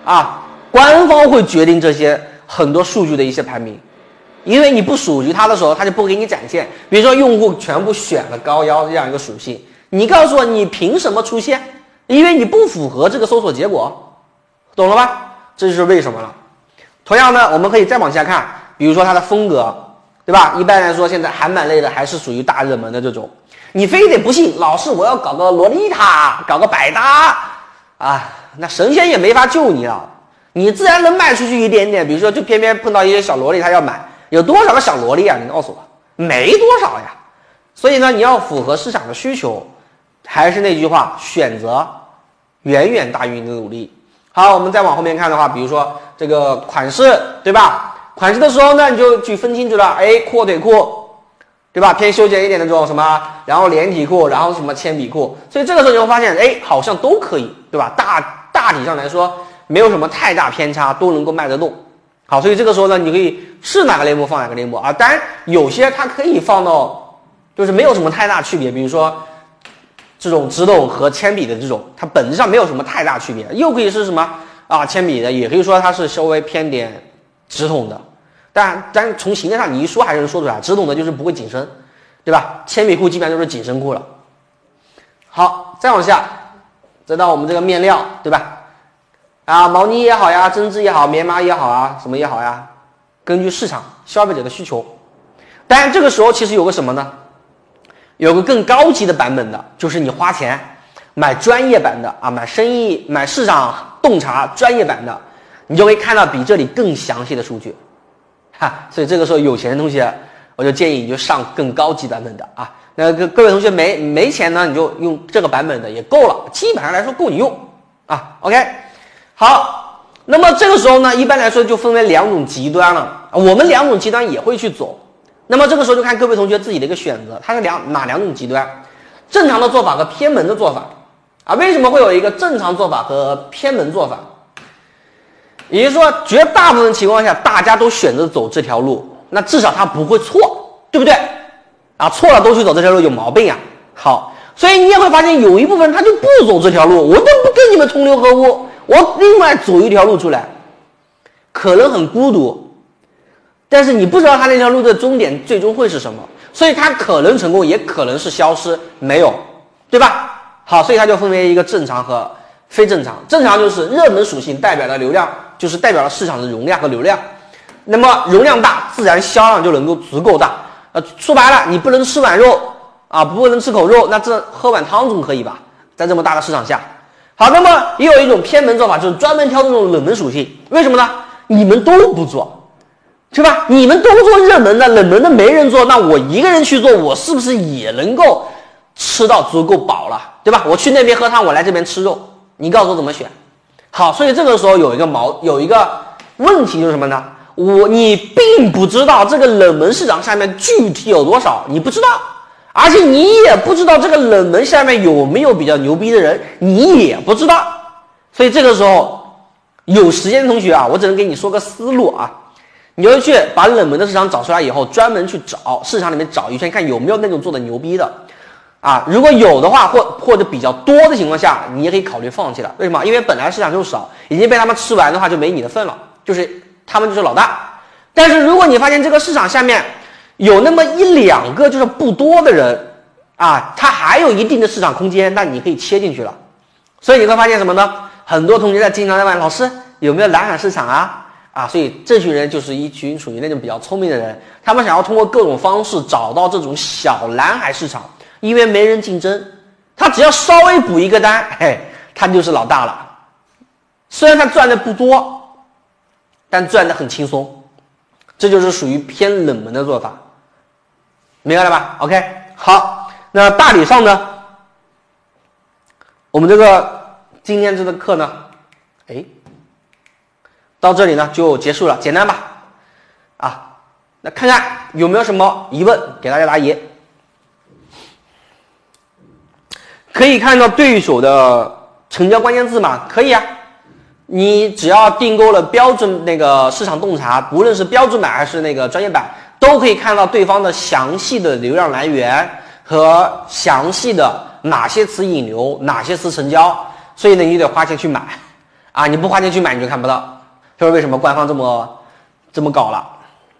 [SPEAKER 1] 啊，官方会决定这些很多数据的一些排名，因为你不属于它的时候，它就不给你展现。比如说用户全部选了高腰这样一个属性，你告诉我你凭什么出现？因为你不符合这个搜索结果，懂了吧？这就是为什么了。同样呢，我们可以再往下看，比如说它的风格，对吧？一般来说，现在韩版类的还是属于大热门的这种。你非得不信，老师我要搞个洛丽塔，搞个百搭啊，那神仙也没法救你了。你自然能卖出去一点点，比如说就偏偏碰到一些小萝莉，他要买，有多少个小萝莉啊？你告诉我，没多少呀。所以呢，你要符合市场的需求，还是那句话，选择远远大于你的努力。好，我们再往后面看的话，比如说这个款式，对吧？款式的时候呢，你就去分清楚了，哎，阔腿裤。对吧？偏休闲一点的这种什么，然后连体裤，然后什么铅笔裤，所以这个时候你会发现，哎，好像都可以，对吧？大体上来说，没有什么太大偏差，都能够卖得动。好，所以这个时候呢，你可以是哪个类目放哪个类目啊。当然，有些它可以放到，就是没有什么太大区别，比如说这种直筒和铅笔的这种，它本质上没有什么太大区别，又可以是什么啊？铅笔的，也可以说它是稍微偏点直筒的。但从形态上你一说还是能说出来，直筒的就是不会紧身，对吧？铅笔裤基本上就是紧身裤了。好，再往下，再到我们这个面料，对吧？啊，毛呢也好呀，针织也好，棉麻也好啊，什么也好呀，根据市场消费者的需求。当然这个时候其实有个什么呢？有个更高级的版本的，就是你花钱买专业版的啊，买市场洞察专业版的，你就会看到比这里更详细的数据。所以这个时候有钱的同学，我就建议你就上更高级版本的啊。那各位同学没钱呢，你就用这个版本的也够了，基本上来说够你用啊。OK， 好，那么这个时候呢，一般来说就分为两种极端了。我们两种极端也会去走，那么这个时候就看各位同学自己的一个选择，它是哪两种极端？正常的做法和偏门的做法啊。为什么会有一个正常做法和偏门做法？也就是说，绝大部分情况下，大家都选择走这条路，那至少他不会错，对不对？啊，错了都去走这条路有毛病啊。好，所以你也会发现有一部分人他就不走这条路，我都不跟你们同流合污，我另外走一条路出来，可能很孤独，但是你不知道他那条路的终点最终会是什么，所以他可能成功，也可能是消失，没有，对吧？好，所以它就分为一个正常和非正常。正常就是热门属性代表了流量。就是代表了市场的容量和流量，那么容量大，自然销量就能够足够大。说白了，你不能吃碗肉啊，不能吃口肉，那这喝碗汤总可以吧？在这么大的市场下，好，那么也有一种偏门做法，就是专门挑这种冷门属性。为什么呢？你们都不做，对吧？你们都做热门的，冷门的没人做，那我一个人去做，我是不是也能够吃到足够饱了，对吧？我去那边喝汤，我来这边吃肉，你告诉我怎么选？好，所以这个时候有一个问题就是什么呢？你并不知道这个冷门市场下面具体有多少，你不知道，而且你也不知道这个冷门下面有没有比较牛逼的人，你也不知道。所以这个时候有时间的同学啊，我只能给你说个思路啊，你就去把冷门的市场找出来以后，专门去找市场里面找一圈，看有没有那种做的牛逼的。啊，如果有的话，或者比较多的情况下，你也可以考虑放弃了。为什么？因为本来市场就少，已经被他们吃完的话，就没你的份了，就是他们就是老大。但是如果你发现这个市场下面有那么一两个就是不多的人啊，他还有一定的市场空间，那你可以切进去了。所以你会发现什么呢？很多同学经常在问老师有没有蓝海市场啊？啊，所以这群人就是一群属于那种比较聪明的人，他们想要通过各种方式找到这种小蓝海市场。因为没人竞争，他只要稍微补一个单，嘿，他就是老大了。虽然他赚的不多，但赚的很轻松，这就是属于偏冷门的做法，明白了吧 ？OK， 好，那大体上呢，我们这个今天这个课呢，到这里呢就结束了，简单吧？啊，那看看有没有什么疑问，给大家答疑。可以看到对手的成交关键字吗？可以啊，你只要订购了标准那个市场洞察，不论是标准版还是那个专业版，都可以看到对方的详细的流量来源和详细的哪些词引流，哪些词成交，所以呢你得花钱去买啊，你不花钱去买你就看不到，这是为什么官方这么搞了。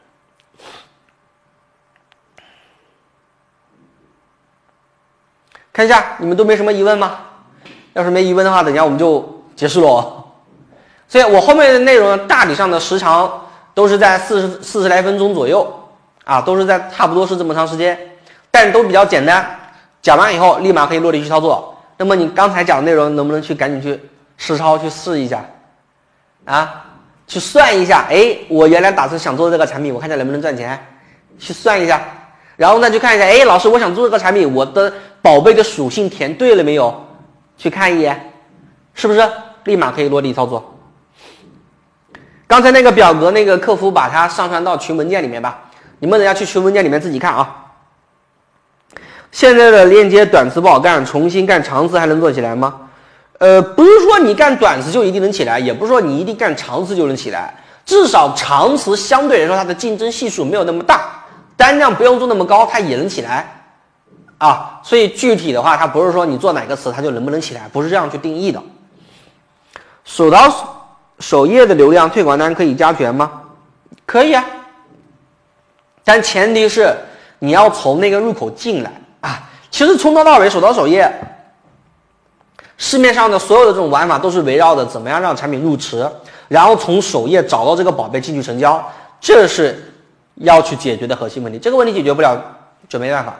[SPEAKER 1] 看一下你们都没什么疑问吗？要是没疑问的话，等一下我们就结束了。所以我后面的内容大体上的时长都是在40来分钟左右啊，都是在差不多是这么长时间，但都比较简单。讲完以后立马可以落地去操作。那么你刚才讲的内容能不能去赶紧去实操去试一下啊？去算一下，哎，我原来打算想做这个产品，我看一下能不能赚钱，去算一下，然后再去看一下，哎，老师，我想做这个产品，我的宝贝的属性填对了没有？去看一眼，是不是立马可以落地操作？刚才那个表格，那个客服把它上传到群文件里面吧，你们等下去群文件里面自己看啊。现在的链接短词不好干，重新干长词还能做起来吗？不是说你干短词就一定能起来，也不是说你一定干长词就能起来，至少长词相对来说它的竞争系数没有那么大，单量不用做那么高，它也能起来啊。所以具体的话，它不是说你做哪个词它就能不能起来，不是这样去定义的。首页的流量退款单可以加权吗？可以啊，但前提是你要从那个入口进来啊。其实从头到尾，首页市面上的所有的这种玩法都是围绕着怎么样让产品入池，然后从首页找到这个宝贝进去成交，这是要去解决的核心问题。这个问题解决不了就没办法。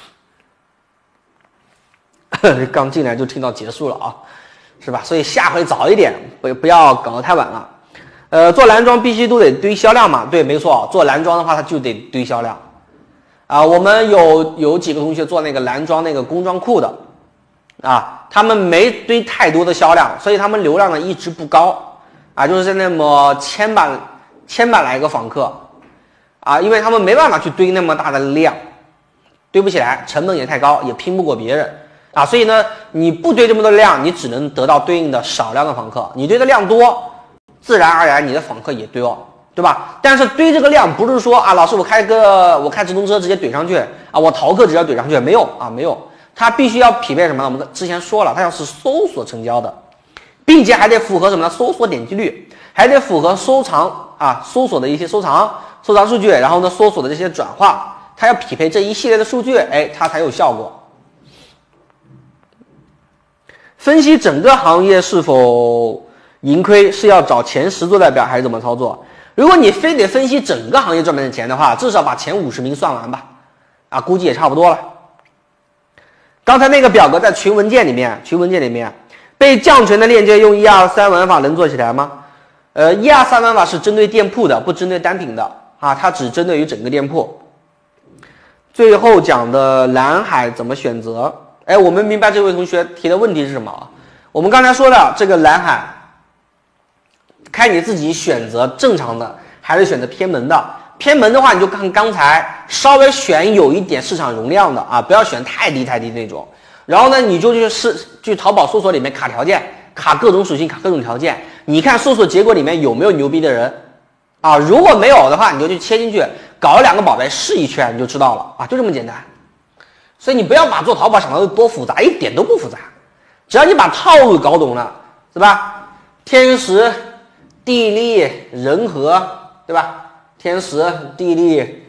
[SPEAKER 1] 刚进来就听到结束了啊，是吧？所以下回早一点，不要搞得太晚了。做蓝装必须都得堆销量嘛？对，没错，做蓝装的话它就得堆销量啊。我们有几个同学做那个蓝装那个工装库的啊，他们没堆太多的销量，所以他们流量呢一直不高啊，就是那么千把来个访客啊，因为他们没办法去堆那么大的量，堆不起来，成本也太高，也拼不过别人啊，所以呢，你不堆这么多量，你只能得到对应的少量的访客，你堆的量多，自然而然你的访客也堆哦，对吧？但是堆这个量不是说啊，老师我开直通车直接怼上去啊，我淘客直接怼上去，没有啊，没有，它必须要匹配什么呢？我们之前说了，它要是搜索成交的，并且还得符合什么呢？搜索点击率，还得符合搜索的一些收藏数据，然后呢，搜索的这些转化，它要匹配这一系列的数据，哎，它才有效果。分析整个行业是否盈亏，是要找前10做代表还是怎么操作？如果你非得分析整个行业赚没的钱的话，至少把前50名算完吧，啊，估计也差不多了。刚才那个表格在群文件里面，被降权的链接用123玩法能做起来吗？123玩法是针对店铺的，不针对单品的啊，它只针对于整个店铺。最后讲的蓝海怎么选择？哎，我们明白这位同学提的问题是什么？我们刚才说的这个蓝海，看你自己选择正常的还是选择偏门的。偏门的话，你就看刚才稍微选有一点市场容量的啊，不要选太低那种。然后呢，你就去淘宝搜索里面卡条件，卡各种属性，卡各种条件。你看搜索结果里面有没有牛逼的人啊？如果没有的话，你就去切进去，搞2个宝贝试一圈，你就知道了啊，就这么简单。所以你不要把做淘宝想到多复杂，一点都不复杂，只要你把套路搞懂了，是吧？天时、地利、人和，对吧？天时、地利、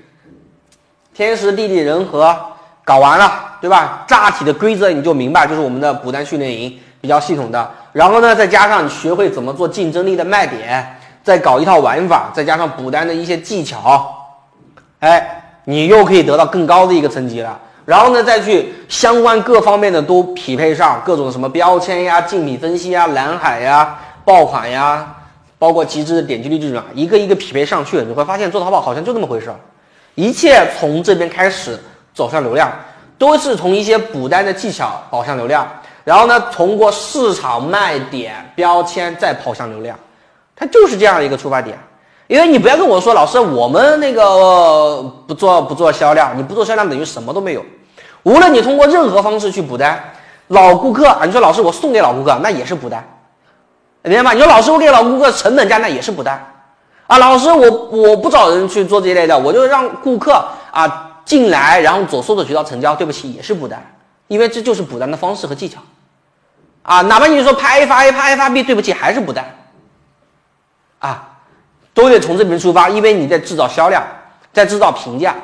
[SPEAKER 1] 人和搞完了，对吧？大体的规则你就明白，就是我们的补单训练营比较系统的。然后呢，再加上你学会怎么做竞争力的卖点，再搞一套玩法，再加上补单的一些技巧，哎，你又可以得到更高的一个层级了。然后呢，再去相关各方面的都匹配上，各种什么标签呀、竞品分析呀、蓝海呀、爆款呀，包括极致的点击率这种，一个一个匹配上去，你会发现做淘宝好像就那么回事，一切从这边开始走向流量，都是从一些补单的技巧跑向流量，然后呢，通过市场卖点、标签再跑向流量，它就是这样一个出发点。因为你不要跟我说，老师，我们那个不做销量，你不做销量等于什么都没有。无论你通过任何方式去补单，老顾客啊，你说老师我送给老顾客，那也是补单，明白吗？你说老师我给老顾客成本价，那也是补单啊。老师我不找人去做这一类的，我就让顾客啊进来，然后走搜索渠道成交，对不起，也是补单，因为这就是补单的方式和技巧啊，哪怕你说拍 A 发 A 拍 A 发 B， 对不起，还是不带啊，都得从这边出发，因为你在制造销量，在制造评价。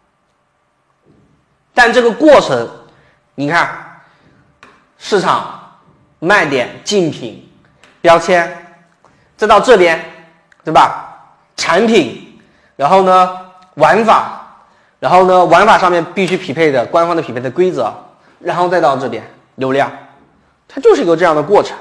[SPEAKER 1] 但这个过程，你看，市场、卖点、竞品、标签，再到这边，对吧？产品，然后呢，玩法，然后呢，玩法上面必须匹配的官方的匹配的规则，然后再到这边流量，它就是一个这样的过程。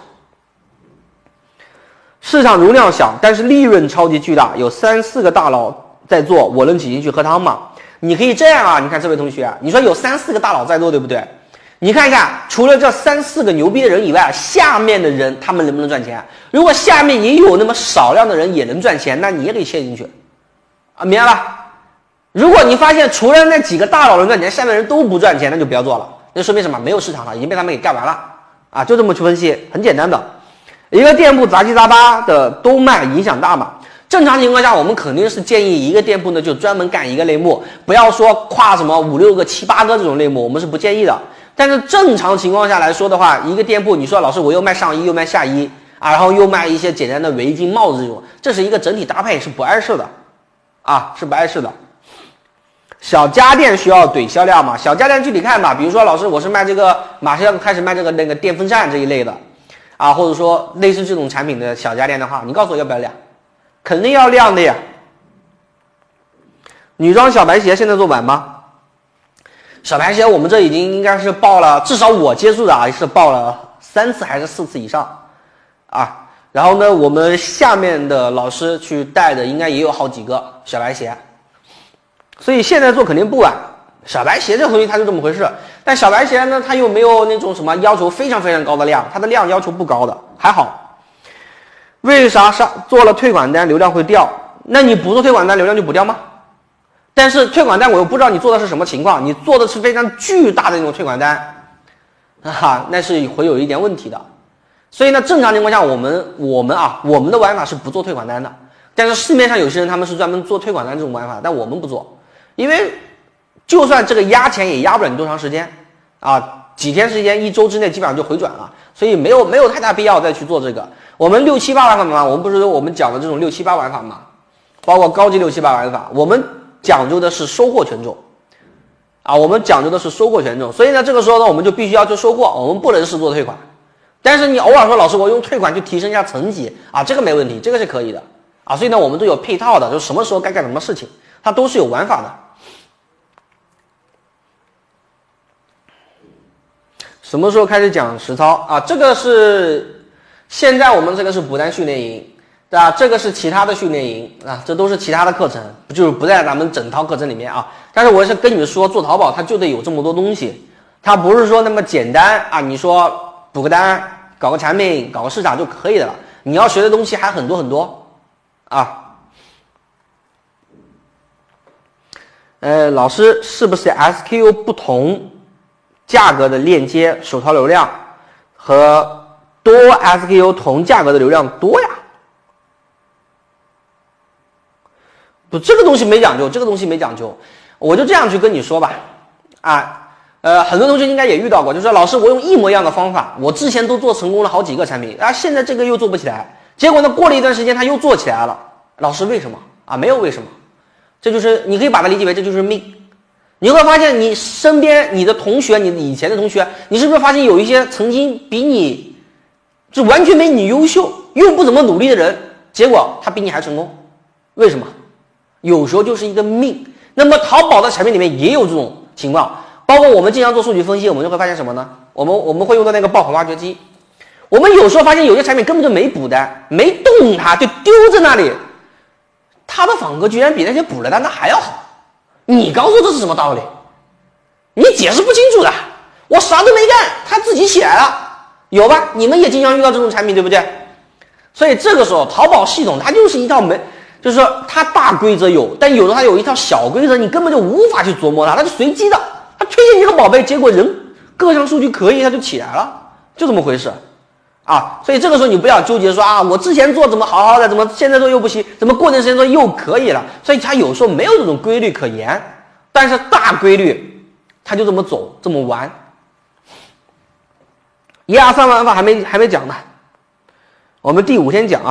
[SPEAKER 1] 市场容量小，但是利润超级巨大，有3、4个大佬在做，我能挤进去喝汤吗？你可以这样啊，你看这位同学，你说有3、4个大佬在做，对不对？你看一看，除了这3、4个牛逼的人以外，下面的人他们能不能赚钱？如果下面也有那么少量的人也能赚钱，那你也可以切进去啊，明白吧？如果你发现除了那几个大佬能赚钱，下面人都不赚钱，那就不要做了，那说明什么？没有市场了，已经被他们给干完了啊，就这么去分析，很简单的。一个店铺杂七杂八的都卖，影响大吗？正常情况下，我们肯定是建议一个店铺呢就专门干一个类目，不要说跨什么5、6个、7、8个这种类目，我们是不建议的。但是正常情况下来说的话，一个店铺你说老师我又卖上衣又卖下衣啊，然后又卖一些简单的围巾、帽子这种，这是一个整体搭配，是不碍事的啊，是不碍事的。小家电需要怼销量吗？小家电具体看吧，比如说老师我是卖这个，马上要开始卖这个那个电风扇这一类的啊，或者说类似这种产品的小家电的话，你告诉我要不要亮？肯定要亮的呀。女装小白鞋现在做晚吗？小白鞋我们这已经应该是报了，至少我接触的啊是报了3次还是4次以上啊。然后呢，我们下面的老师去带的应该也有好几个小白鞋，所以现在做肯定不晚。小白鞋这东西它就这么回事，但小白鞋呢，它又没有那种什么要求非常非常高的量，它的量要求不高的，还好。为啥做了退款单流量会掉？那你不做退款单流量就不掉吗？但是退款单我又不知道你做的是什么情况，你做的是非常巨大的那种退款单啊，那是会有一点问题的。所以呢，正常情况下我们的玩法是不做退款单的，但是市面上有些人他们是专门做退款单这种玩法，但我们不做，因为就算这个压钱也压不了你多长时间啊，几天时间1周之内基本上就回转了，所以没有太大必要再去做这个。我们6、7、8玩法嘛，我们不是我们讲的这种6、7、8玩法嘛，包括高级6、7、8玩法，我们讲究的是收获权重啊，我们讲究的是收获权重，所以呢，这个时候呢，我们就必须要去收获，我们不能是做退款。但是你偶尔说老师我用退款去提升一下层级啊，这个没问题，这个是可以的啊，所以呢，我们都有配套的，就什么时候该干什么事情，它都是有玩法的。什么时候开始讲实操啊？这个是现在我们这个是补单训练营，对吧？这个是其他的训练营啊，这都是其他的课程，就是不在咱们整套课程里面啊。但是我是跟你们说，做淘宝它就得有这么多东西，它不是说那么简单啊。你说补个单、搞个产品、搞个市场就可以的了，你要学的东西还很多很多啊。老师是不是 SKU 不同价格的链接手淘流量和多 SKU 同价格的流量多呀？不，这个东西没讲究，这个东西没讲究，我就这样去跟你说吧。啊，很多同学应该也遇到过，就是说老师我用一模一样的方法，我之前都做成功了好几个产品，啊，现在这个又做不起来，结果呢过了一段时间他又做起来了，老师为什么啊？没有为什么，这就是你可以把它理解为这就是命。你会发现你身边你的同学，你以前的同学，你是不是发现有一些曾经比你就完全没你优秀又不怎么努力的人，结果他比你还成功？为什么？有时候就是一个命。那么淘宝的产品里面也有这种情况，包括我们经常做数据分析，我们就会发现什么呢？我们会用到那个爆款挖掘机，我们有时候发现有些产品根本就没补单，没动它就丢在那里，它的访客居然比那些补了单的还要好。你告诉我这是什么道理？你解释不清楚的，我啥都没干，他自己起来了，有吧？你们也经常遇到这种产品，对不对？所以这个时候淘宝系统它就是一套就是说它大规则有，但有的它有一套小规则，你根本就无法去琢磨它，它是随机的，它推荐一个宝贝，结果人各项数据可以，它就起来了，就这么回事啊。所以这个时候你不要纠结说啊，我之前做怎么好好的，怎么现在做又不行，怎么过段时间做又可以了。所以它有时候没有这种规律可言，但是大规律它就这么走，这么玩。 1、2、3玩法还没讲呢，我们第5天讲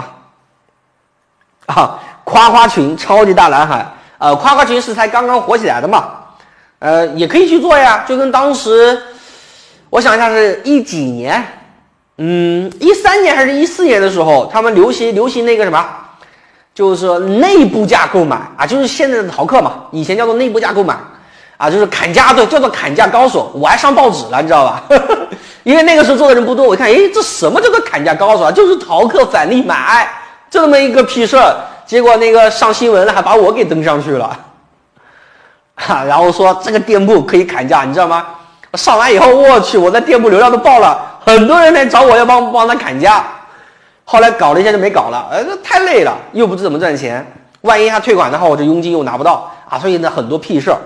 [SPEAKER 1] 夸夸群超级大蓝海，夸夸群是才刚刚火起来的嘛，也可以去做呀，就跟当时我想一下是一几年，13年还是14年的时候，他们流行那个什么，就是内部价购买啊，就是现在的淘客嘛，以前叫做内部价购买啊，就是砍价，对，叫做砍价高手，我还上报纸了，你知道吧？因为那个时候做的人不多，我看，这什么叫做砍价高手啊？就是淘客返利买，这么一个屁事儿，结果那个上新闻了，还把我给登上去了，然后说这个店铺可以砍价，你知道吗？上来以后，我去，我在店铺流量都爆了，很多人来找我要帮他砍价，后来搞了一下就没搞了，这太累了，又不知怎么赚钱，万一他退款的话，我这佣金又拿不到啊，所以呢很多屁事儿。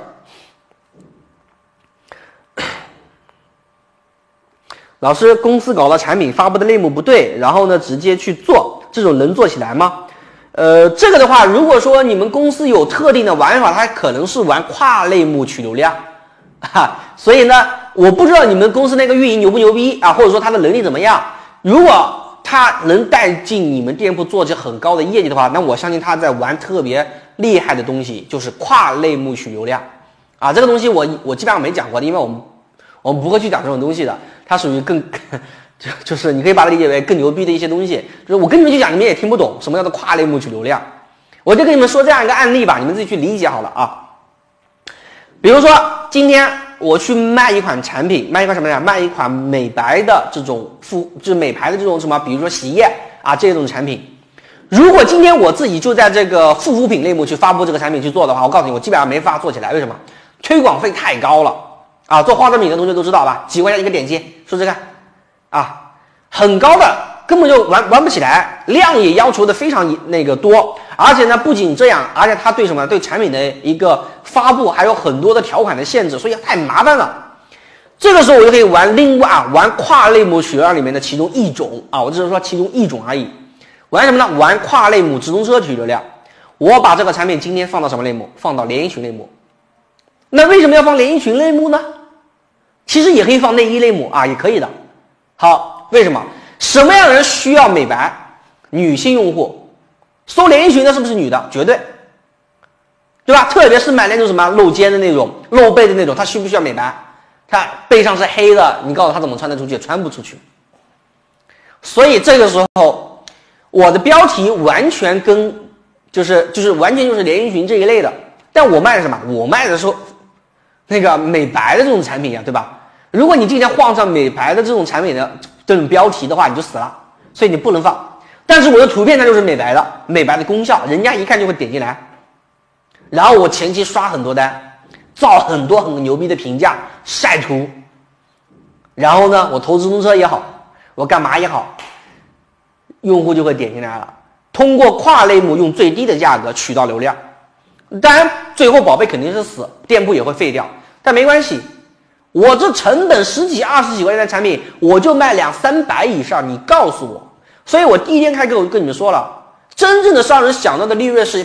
[SPEAKER 1] 老师，公司搞的产品发布的类目不对，然后呢直接去做，这种能做起来吗？这个的话，如果说你们公司有特定的玩法，它可能是玩跨类目取流量，所以呢，我不知道你们公司那个运营牛不牛逼啊，或者说他的能力怎么样。如果他能带进你们店铺做起很高的业绩的话，那我相信他在玩特别厉害的东西，就是跨类目取流量啊。这个东西我基本上没讲过的，因为我们不会去讲这种东西的，它属于更就是你可以把它理解为更牛逼的一些东西。就是我跟你们去讲，你们也听不懂什么叫做跨类目取流量。我就跟你们说这样一个案例吧，你们自己去理解好了啊。比如说今天我去卖一款产品，卖一款什么呀？卖一款美白的这种就是美白的这种什么，比如说洗衣液啊这种产品。如果今天我自己就在这个护肤品类目去发布这个产品去做的话，我告诉你，我基本上没法做起来。为什么？推广费太高了啊！做化妆品的同学都知道吧？几块钱一个点击，说这个啊，很高的，根本就玩不起来，量也要求的非常多，而且呢，不仅这样，而且它对什么？对产品的一个发布还有很多的条款的限制，所以太麻烦了。这个时候我就可以玩玩跨类目取流量里面的其中一种啊，我只是说其中一种而已。玩什么呢？玩跨类目直通车取流量。我把这个产品今天放到什么类目？放到连衣裙类目。那为什么要放连衣裙类目呢？其实也可以放内衣类目啊，也可以的。好，为什么？什么样的人需要美白？女性用户。搜连衣裙的是不是女的？绝对，对吧？特别是买那种什么露肩的那种、露背的那种，她需不需要美白？她背上是黑的，你告诉她怎么穿得出去？穿不出去。所以这个时候，我的标题完全跟就是完全就是连衣裙这一类的，但我卖的什么？我卖的是那个美白的这种产品呀，对吧？如果你今天换上美白的这种产品的这种标题的话，你就死了，所以你不能放。但是我的图片它就是美白的功效，人家一看就会点进来。然后我前期刷很多单，造很多很牛逼的评价，晒图。然后呢，我投直通车也好，我干嘛也好，用户就会点进来了。通过跨类目用最低的价格取到流量，当然最后宝贝肯定是死，店铺也会废掉，但没关系。我这成本10几20几块钱的产品，我就卖200、300以上，你告诉我。所以我第一天开课我就跟你们说了，真正的商人想到的利润是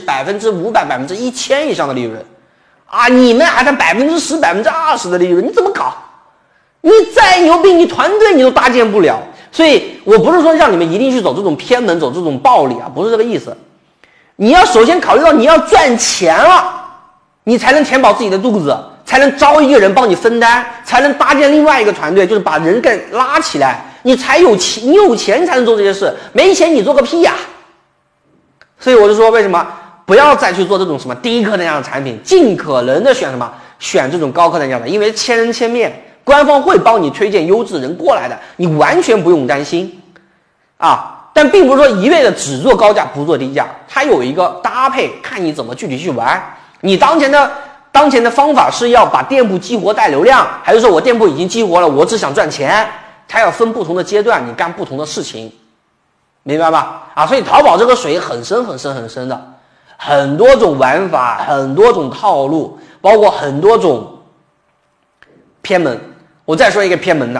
[SPEAKER 1] 500%、1000%以上的利润啊！你们还在10%、20%的利润，你怎么搞？你再牛逼，你团队你都搭建不了。所以我不是说让你们一定去走这种偏门，走这种暴利啊，不是这个意思。你要首先考虑到你要赚钱了，你才能填饱自己的肚子，才能招一个人帮你分担，才能搭建另外一个团队，就是把人给拉起来，你才有钱，你有钱才能做这些事，没钱你做个屁呀！所以我就说，为什么不要再去做这种什么低客单价的产品，尽可能的选什么？选这种高客单价的，因为千人千面，官方会帮你推荐优质人过来的，你完全不用担心啊。但并不是说一味的只做高价不做低价，它有一个搭配，看你怎么具体去玩。你当前的方法是要把店铺激活带流量，还是说我店铺已经激活了，我只想赚钱？它要分不同的阶段，你干不同的事情，明白吧？啊，所以淘宝这个水很深很深很深的，很多种玩法，很多种套路，包括很多种偏门。我再说一个偏门的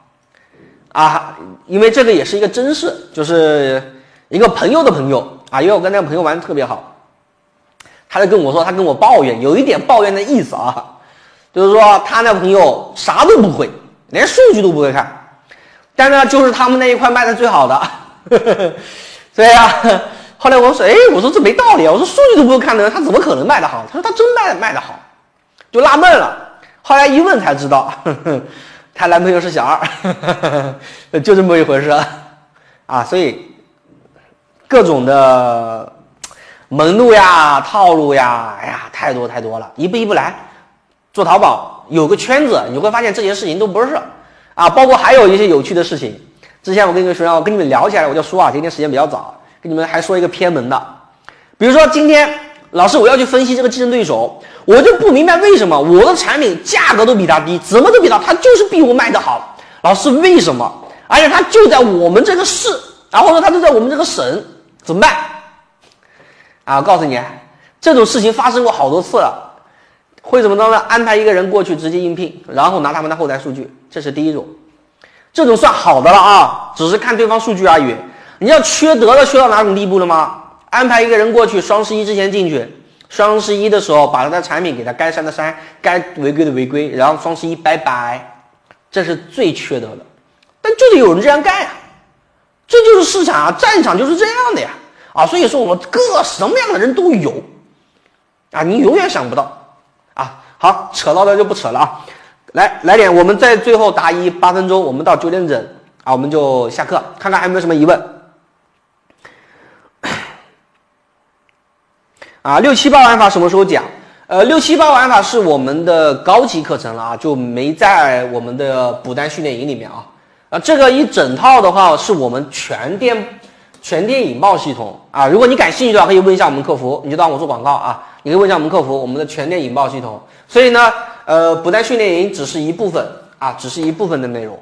[SPEAKER 1] 因为这个也是一个真事，就是一个朋友的朋友啊，因为我跟那个朋友玩得特别好，他就跟我说，他跟我抱怨，有一点抱怨的意思啊，就是说他那朋友啥都不会，连数据都不会看， 但是呢，就是他们那一块卖的最好的，所以啊，后来我说，哎，我说这没道理啊，我说数据都不用看的，他怎么可能卖得好？他说他真卖得好，就纳闷了。后来一问才知道，她男朋友是小二，就这么一回事啊。所以各种的门路呀、套路呀，哎呀，太多了，一步一步来。做淘宝有个圈子，你会发现这些事情都不是事啊。包括还有一些有趣的事情。之前我跟一个学员，我跟你们聊起来，我就说啊，今天时间比较早，跟你们还说一个偏门的。比如说今天老师我要去分析这个竞争对手，我就不明白为什么我的产品价格都比他低，怎么都比他就是比我卖的好。老师为什么？而且他就在我们这个市，然后呢他就在我们这个省，怎么办？啊，我告诉你，这种事情发生过好多次了。会怎么着呢？安排一个人过去直接应聘，然后拿他们的后台数据，这是第一种。这种算好的了啊，只是看对方数据而已。你要缺德的缺到哪种地步了吗？安排一个人过去，双11之前进去，双11的时候把他的产品给他该删的删，该违规的违规，然后双11拜拜，这是最缺德的。但就得有人这样干呀，这就是市场啊，战场就是这样的呀啊！所以说我们各什么样的人都有啊，你永远想不到。好，扯到这就不扯了啊！来点，我们在最后答疑8分钟，我们到9点整啊，我们就下课，看看还有没有什么疑问。啊，678玩法什么时候讲？678玩法是我们的高级课程了啊，就没在我们的补单训练营里面啊。这个一整套的话是我们全店引爆系统啊，如果你感兴趣的话，可以问一下我们客服，你就当我做广告啊，你可以问一下我们客服，我们的全店引爆系统。所以呢，补单训练营只是一部分啊，只是一部分的内容。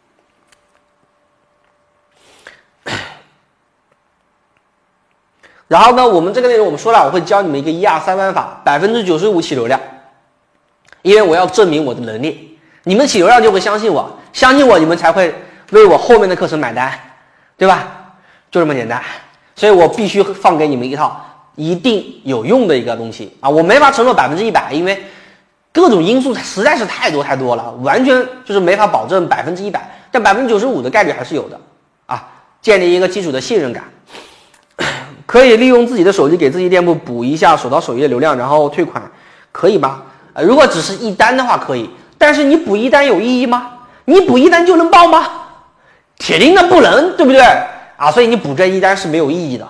[SPEAKER 1] 然后呢，我们这个内容我们说了，我会教你们一个123玩法，95%起流量，因为我要证明我的能力，你们起流量就会相信我，相信我，你们才会为我后面的课程买单，对吧？就这么简单，所以我必须放给你们一套一定有用的一个东西啊！我没法承诺100%，因为各种因素实在是太多了，完全就是没法保证100%，但95%的概率还是有的啊！建立一个基础的信任感，可以利用自己的手机给自己店铺补一下手到手艺的流量，然后退款，可以吗？如果只是一单的话可以，但是你补一单有意义吗？你补一单就能爆吗？铁定的不能，对不对？啊，所以你补这一单是没有意义的。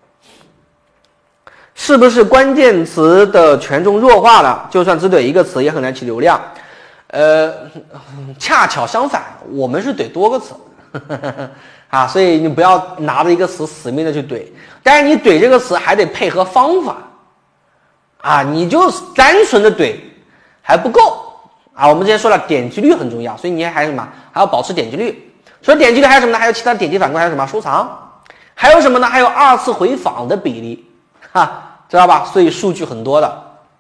[SPEAKER 1] 是不是关键词的权重弱化了？就算只怼一个词也很难起流量。恰巧相反，我们是怼多个词啊，所以你不要拿着一个词死命的去怼。但是你怼这个词还得配合方法啊，你就单纯的怼还不够啊。我们之前说了，点击率很重要，所以你还有什么？还要保持点击率。除了点击率还有什么呢？还有其他点击反馈，还有什么收藏，还有什么呢？还有2次回访的比例，知道吧？所以数据很多的。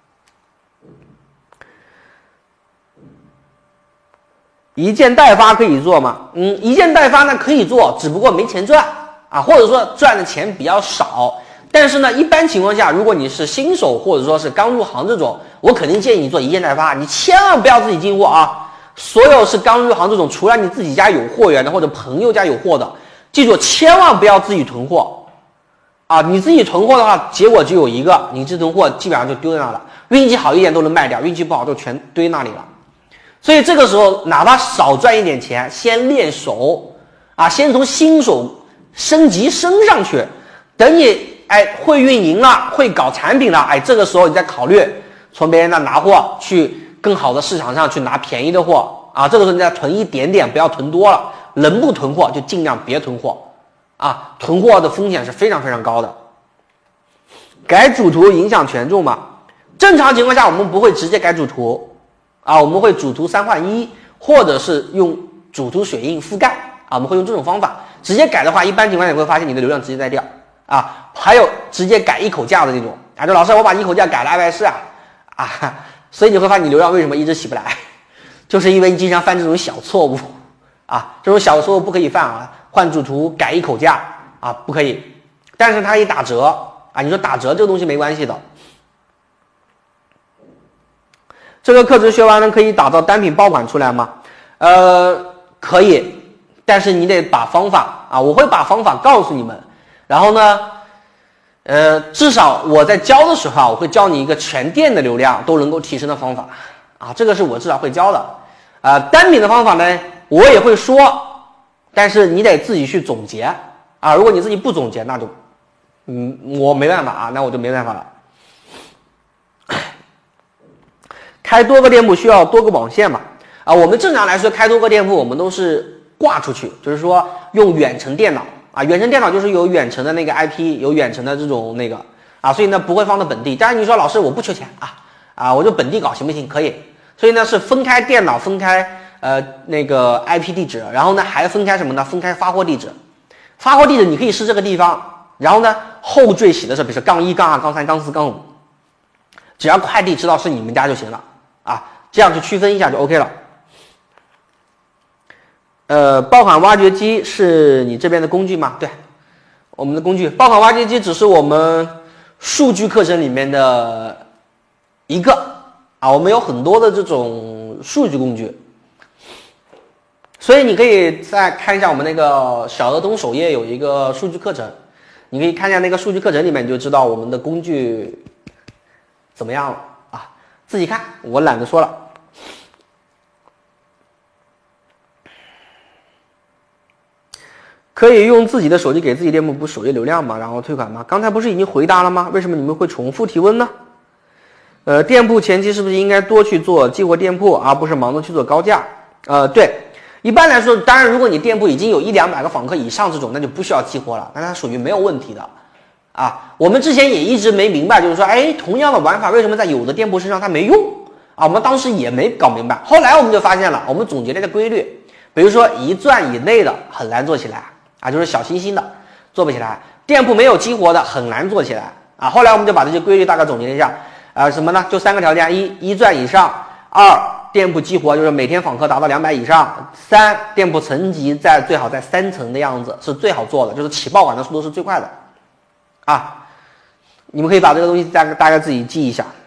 [SPEAKER 1] 一件代发可以做吗？一件代发呢可以做，只不过没钱赚啊，或者说赚的钱比较少。但是呢，一般情况下，如果你是新手或者说是刚入行这种，我肯定建议你做一件代发，你千万不要自己进货啊。所有是刚入行这种，除了你自己家有货源的或者朋友家有货的，记住千万不要自己囤货啊！你自己囤货的话，结果只有一个，你这囤货基本上就丢在那了，运气好一点都能卖掉，运气不好就全堆那里了。所以这个时候哪怕少赚一点钱，先练手啊，先从新手升级升上去，等你会运营了，会搞产品了，这个时候你再考虑从别人那拿货，去更好的市场上去拿便宜的货啊。这个时候你再囤一点点，不要囤多了，能不囤货就尽量别囤货啊，囤货的风险是非常非常高的。改主图影响权重吗？正常情况下我们不会直接改主图啊，我们会主图3换1，或者是用主图水印覆盖啊，我们会用这种方法。直接改的话，一般情况下你会发现你的流量直接在掉啊。还有直接改一口价的这种啊，这老师我把一口价改了200是啊，所以你会发现你流量为什么一直起不来，就是因为你经常犯这种小错误啊，这种小错误不可以犯啊，换主图改一口价啊不可以，但是它一打折啊，你说打折这个东西没关系的。这个课程学完了可以打造单品爆款出来吗？可以， 但是你得把方法啊，我会把方法告诉你们。然后呢，至少我在教的时候啊，我会教你一个全店的流量都能够提升的方法啊，这个是我至少会教的。单品的方法呢，我也会说，但是你得自己去总结啊。如果你自己不总结，那就我没办法啊，那我就没办法了。开多个店铺需要多个网线嘛？啊，我们正常来说开多个店铺，我们都是挂出去，就是说用远程电脑啊，远程电脑就是有远程的那个 IP， 有远程的这种那个啊，所以呢不会放到本地。当然你说老师我不缺钱啊，我就本地搞行不行？可以。所以呢是分开电脑，分开那个 IP 地址，然后呢还分开什么呢？分开发货地址。发货地址你可以是这个地方，然后呢后缀写的是比如说杠1、杠2、杠3、杠4、杠5，只要快递知道是你们家就行了啊，这样去区分一下就 OK 了。爆款挖掘机是你这边的工具吗？对，我们的工具。爆款挖掘机只是我们数据课程里面的一个啊，我们有很多的这种数据工具，所以你可以再看一下我们那个小鹅东首页有一个数据课程，你可以看一下那个数据课程里面，你就知道我们的工具怎么样了啊，自己看，我懒得说了。可以用自己的手机给自己店铺补首页流量吗？然后退款吗？刚才不是已经回答了吗？为什么你们会重复提问呢？店铺前期是不是应该多去做激活店铺，而不是忙着去做高价？对，一般来说，当然如果你店铺已经有100-200个访客以上这种，那就不需要激活了，那它属于没有问题的啊。我们之前也一直没明白，就是说，同样的玩法为什么在有的店铺身上它没用啊？我们当时也没搞明白，后来我们就发现了，我们总结了一个规律，比如说1钻以内的很难做起来。就是小星星的做不起来，店铺没有激活的很难做起来啊。后来我们就把这些规律大概总结了一下，什么呢？就3个条件：一钻以上；2店铺激活就是每天访客达到200以上；3店铺层级最好在3层的样子是最好做的，就是起爆款的速度是最快的啊。你们可以把这个东西大概自己记一下。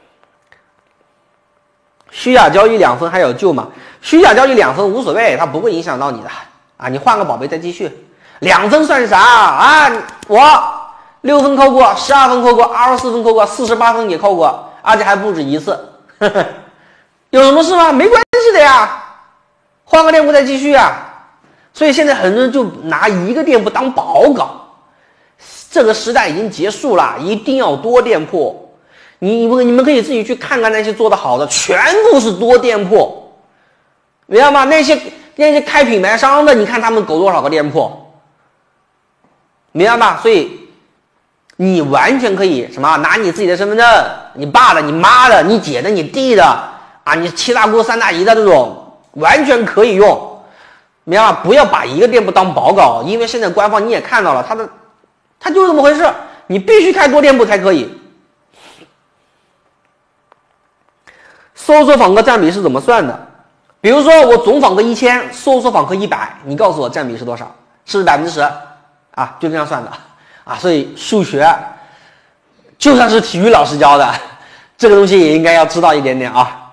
[SPEAKER 1] 虚假交易2分还有救吗？虚假交易2分无所谓，它不会影响到你的啊。你换个宝贝再继续。2分算啥啊？我6分扣过，12分扣过，24分扣过，48分也扣过，而且还不止一次，有什么事吗？没关系的呀，换个店铺再继续啊。所以现在很多人就拿一个店铺当宝搞，这个时代已经结束了，一定要多店铺。你们可以自己去看看那些做得好的，全部是多店铺，明白吗？那些开品牌商的，你看他们搞多少个店铺。明白吧？所以你完全可以什么拿你自己的身份证，你爸的、你妈的、你姐的、你弟的啊，你7大姑3大姨的这种完全可以用，明白吧？不要把一个店铺当宝搞，因为现在官方你也看到了，它就是这么回事，你必须开多店铺才可以。搜索访客占比是怎么算的？比如说我总访客1000，搜索访客100，你告诉我占比是多少？是10%。啊，就这样算的啊，所以数学就算是体育老师教的，这个东西也应该要知道一点点啊。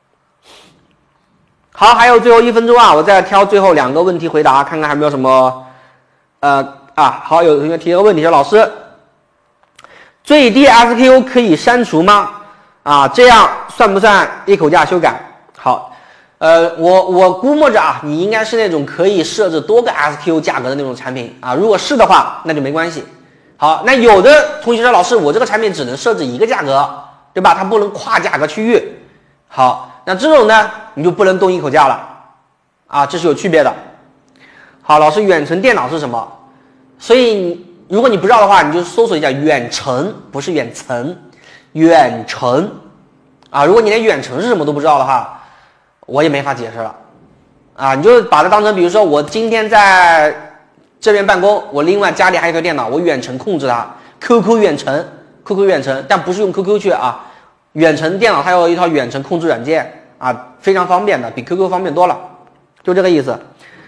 [SPEAKER 1] 好，还有最后1分钟啊，我再挑最后2个问题回答，看看还有没有什么好，有同学提个问题说，老师，最低 SKU 可以删除吗？啊，这样算不算一口价修改？好。我估摸着啊，你应该是那种可以设置多个 SKU 价格的那种产品啊。如果是的话，那就没关系。好，那有的同学说，老师，我这个产品只能设置1个价格，对吧？它不能跨价格区域。好，那这种呢，你就不能动一口价了啊，这是有区别的。好，老师，远程电脑是什么？所以如果你不知道的话，你就搜索一下远程，不是远程，远程啊。如果你连远程是什么都不知道的话，我也没法解释了啊，你就把它当成，比如说我今天在这边办公，我另外家里还有一台电脑，我远程控制它 ，QQ 远程，但不是用 QQ 去啊，远程电脑它有一套远程控制软件啊，非常方便的，比 QQ 方便多了，就这个意思。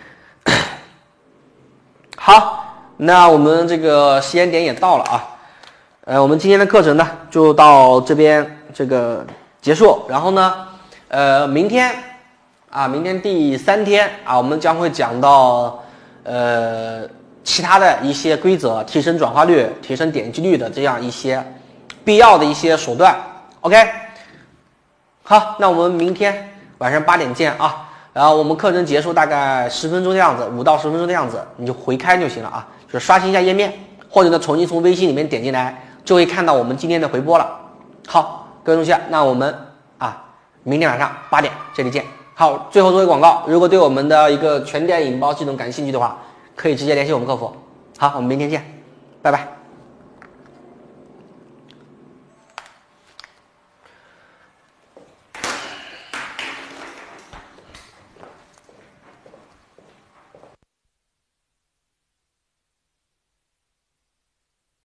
[SPEAKER 1] 好，那我们这个时间点也到了啊，我们今天的课程呢就到这边这个结束，然后呢。明天啊，明天第3天啊，我们将会讲到其他的一些规则，提升转化率、提升点击率的这样一些必要的一些手段。OK， 好，那我们明天晚上8点见啊。然后我们课程结束大概10分钟的样子，5到10分钟的样子，你就回开就行了啊，就是刷新一下页面，或者呢重新从微信里面点进来，就会看到我们今天的回播了。好，各位同学，那我们明天晚上8点这里见。好，最后作为广告，如果对我们的一个全点引爆系统感兴趣的话，可以直接联系我们客服。好，我们明天见，拜拜。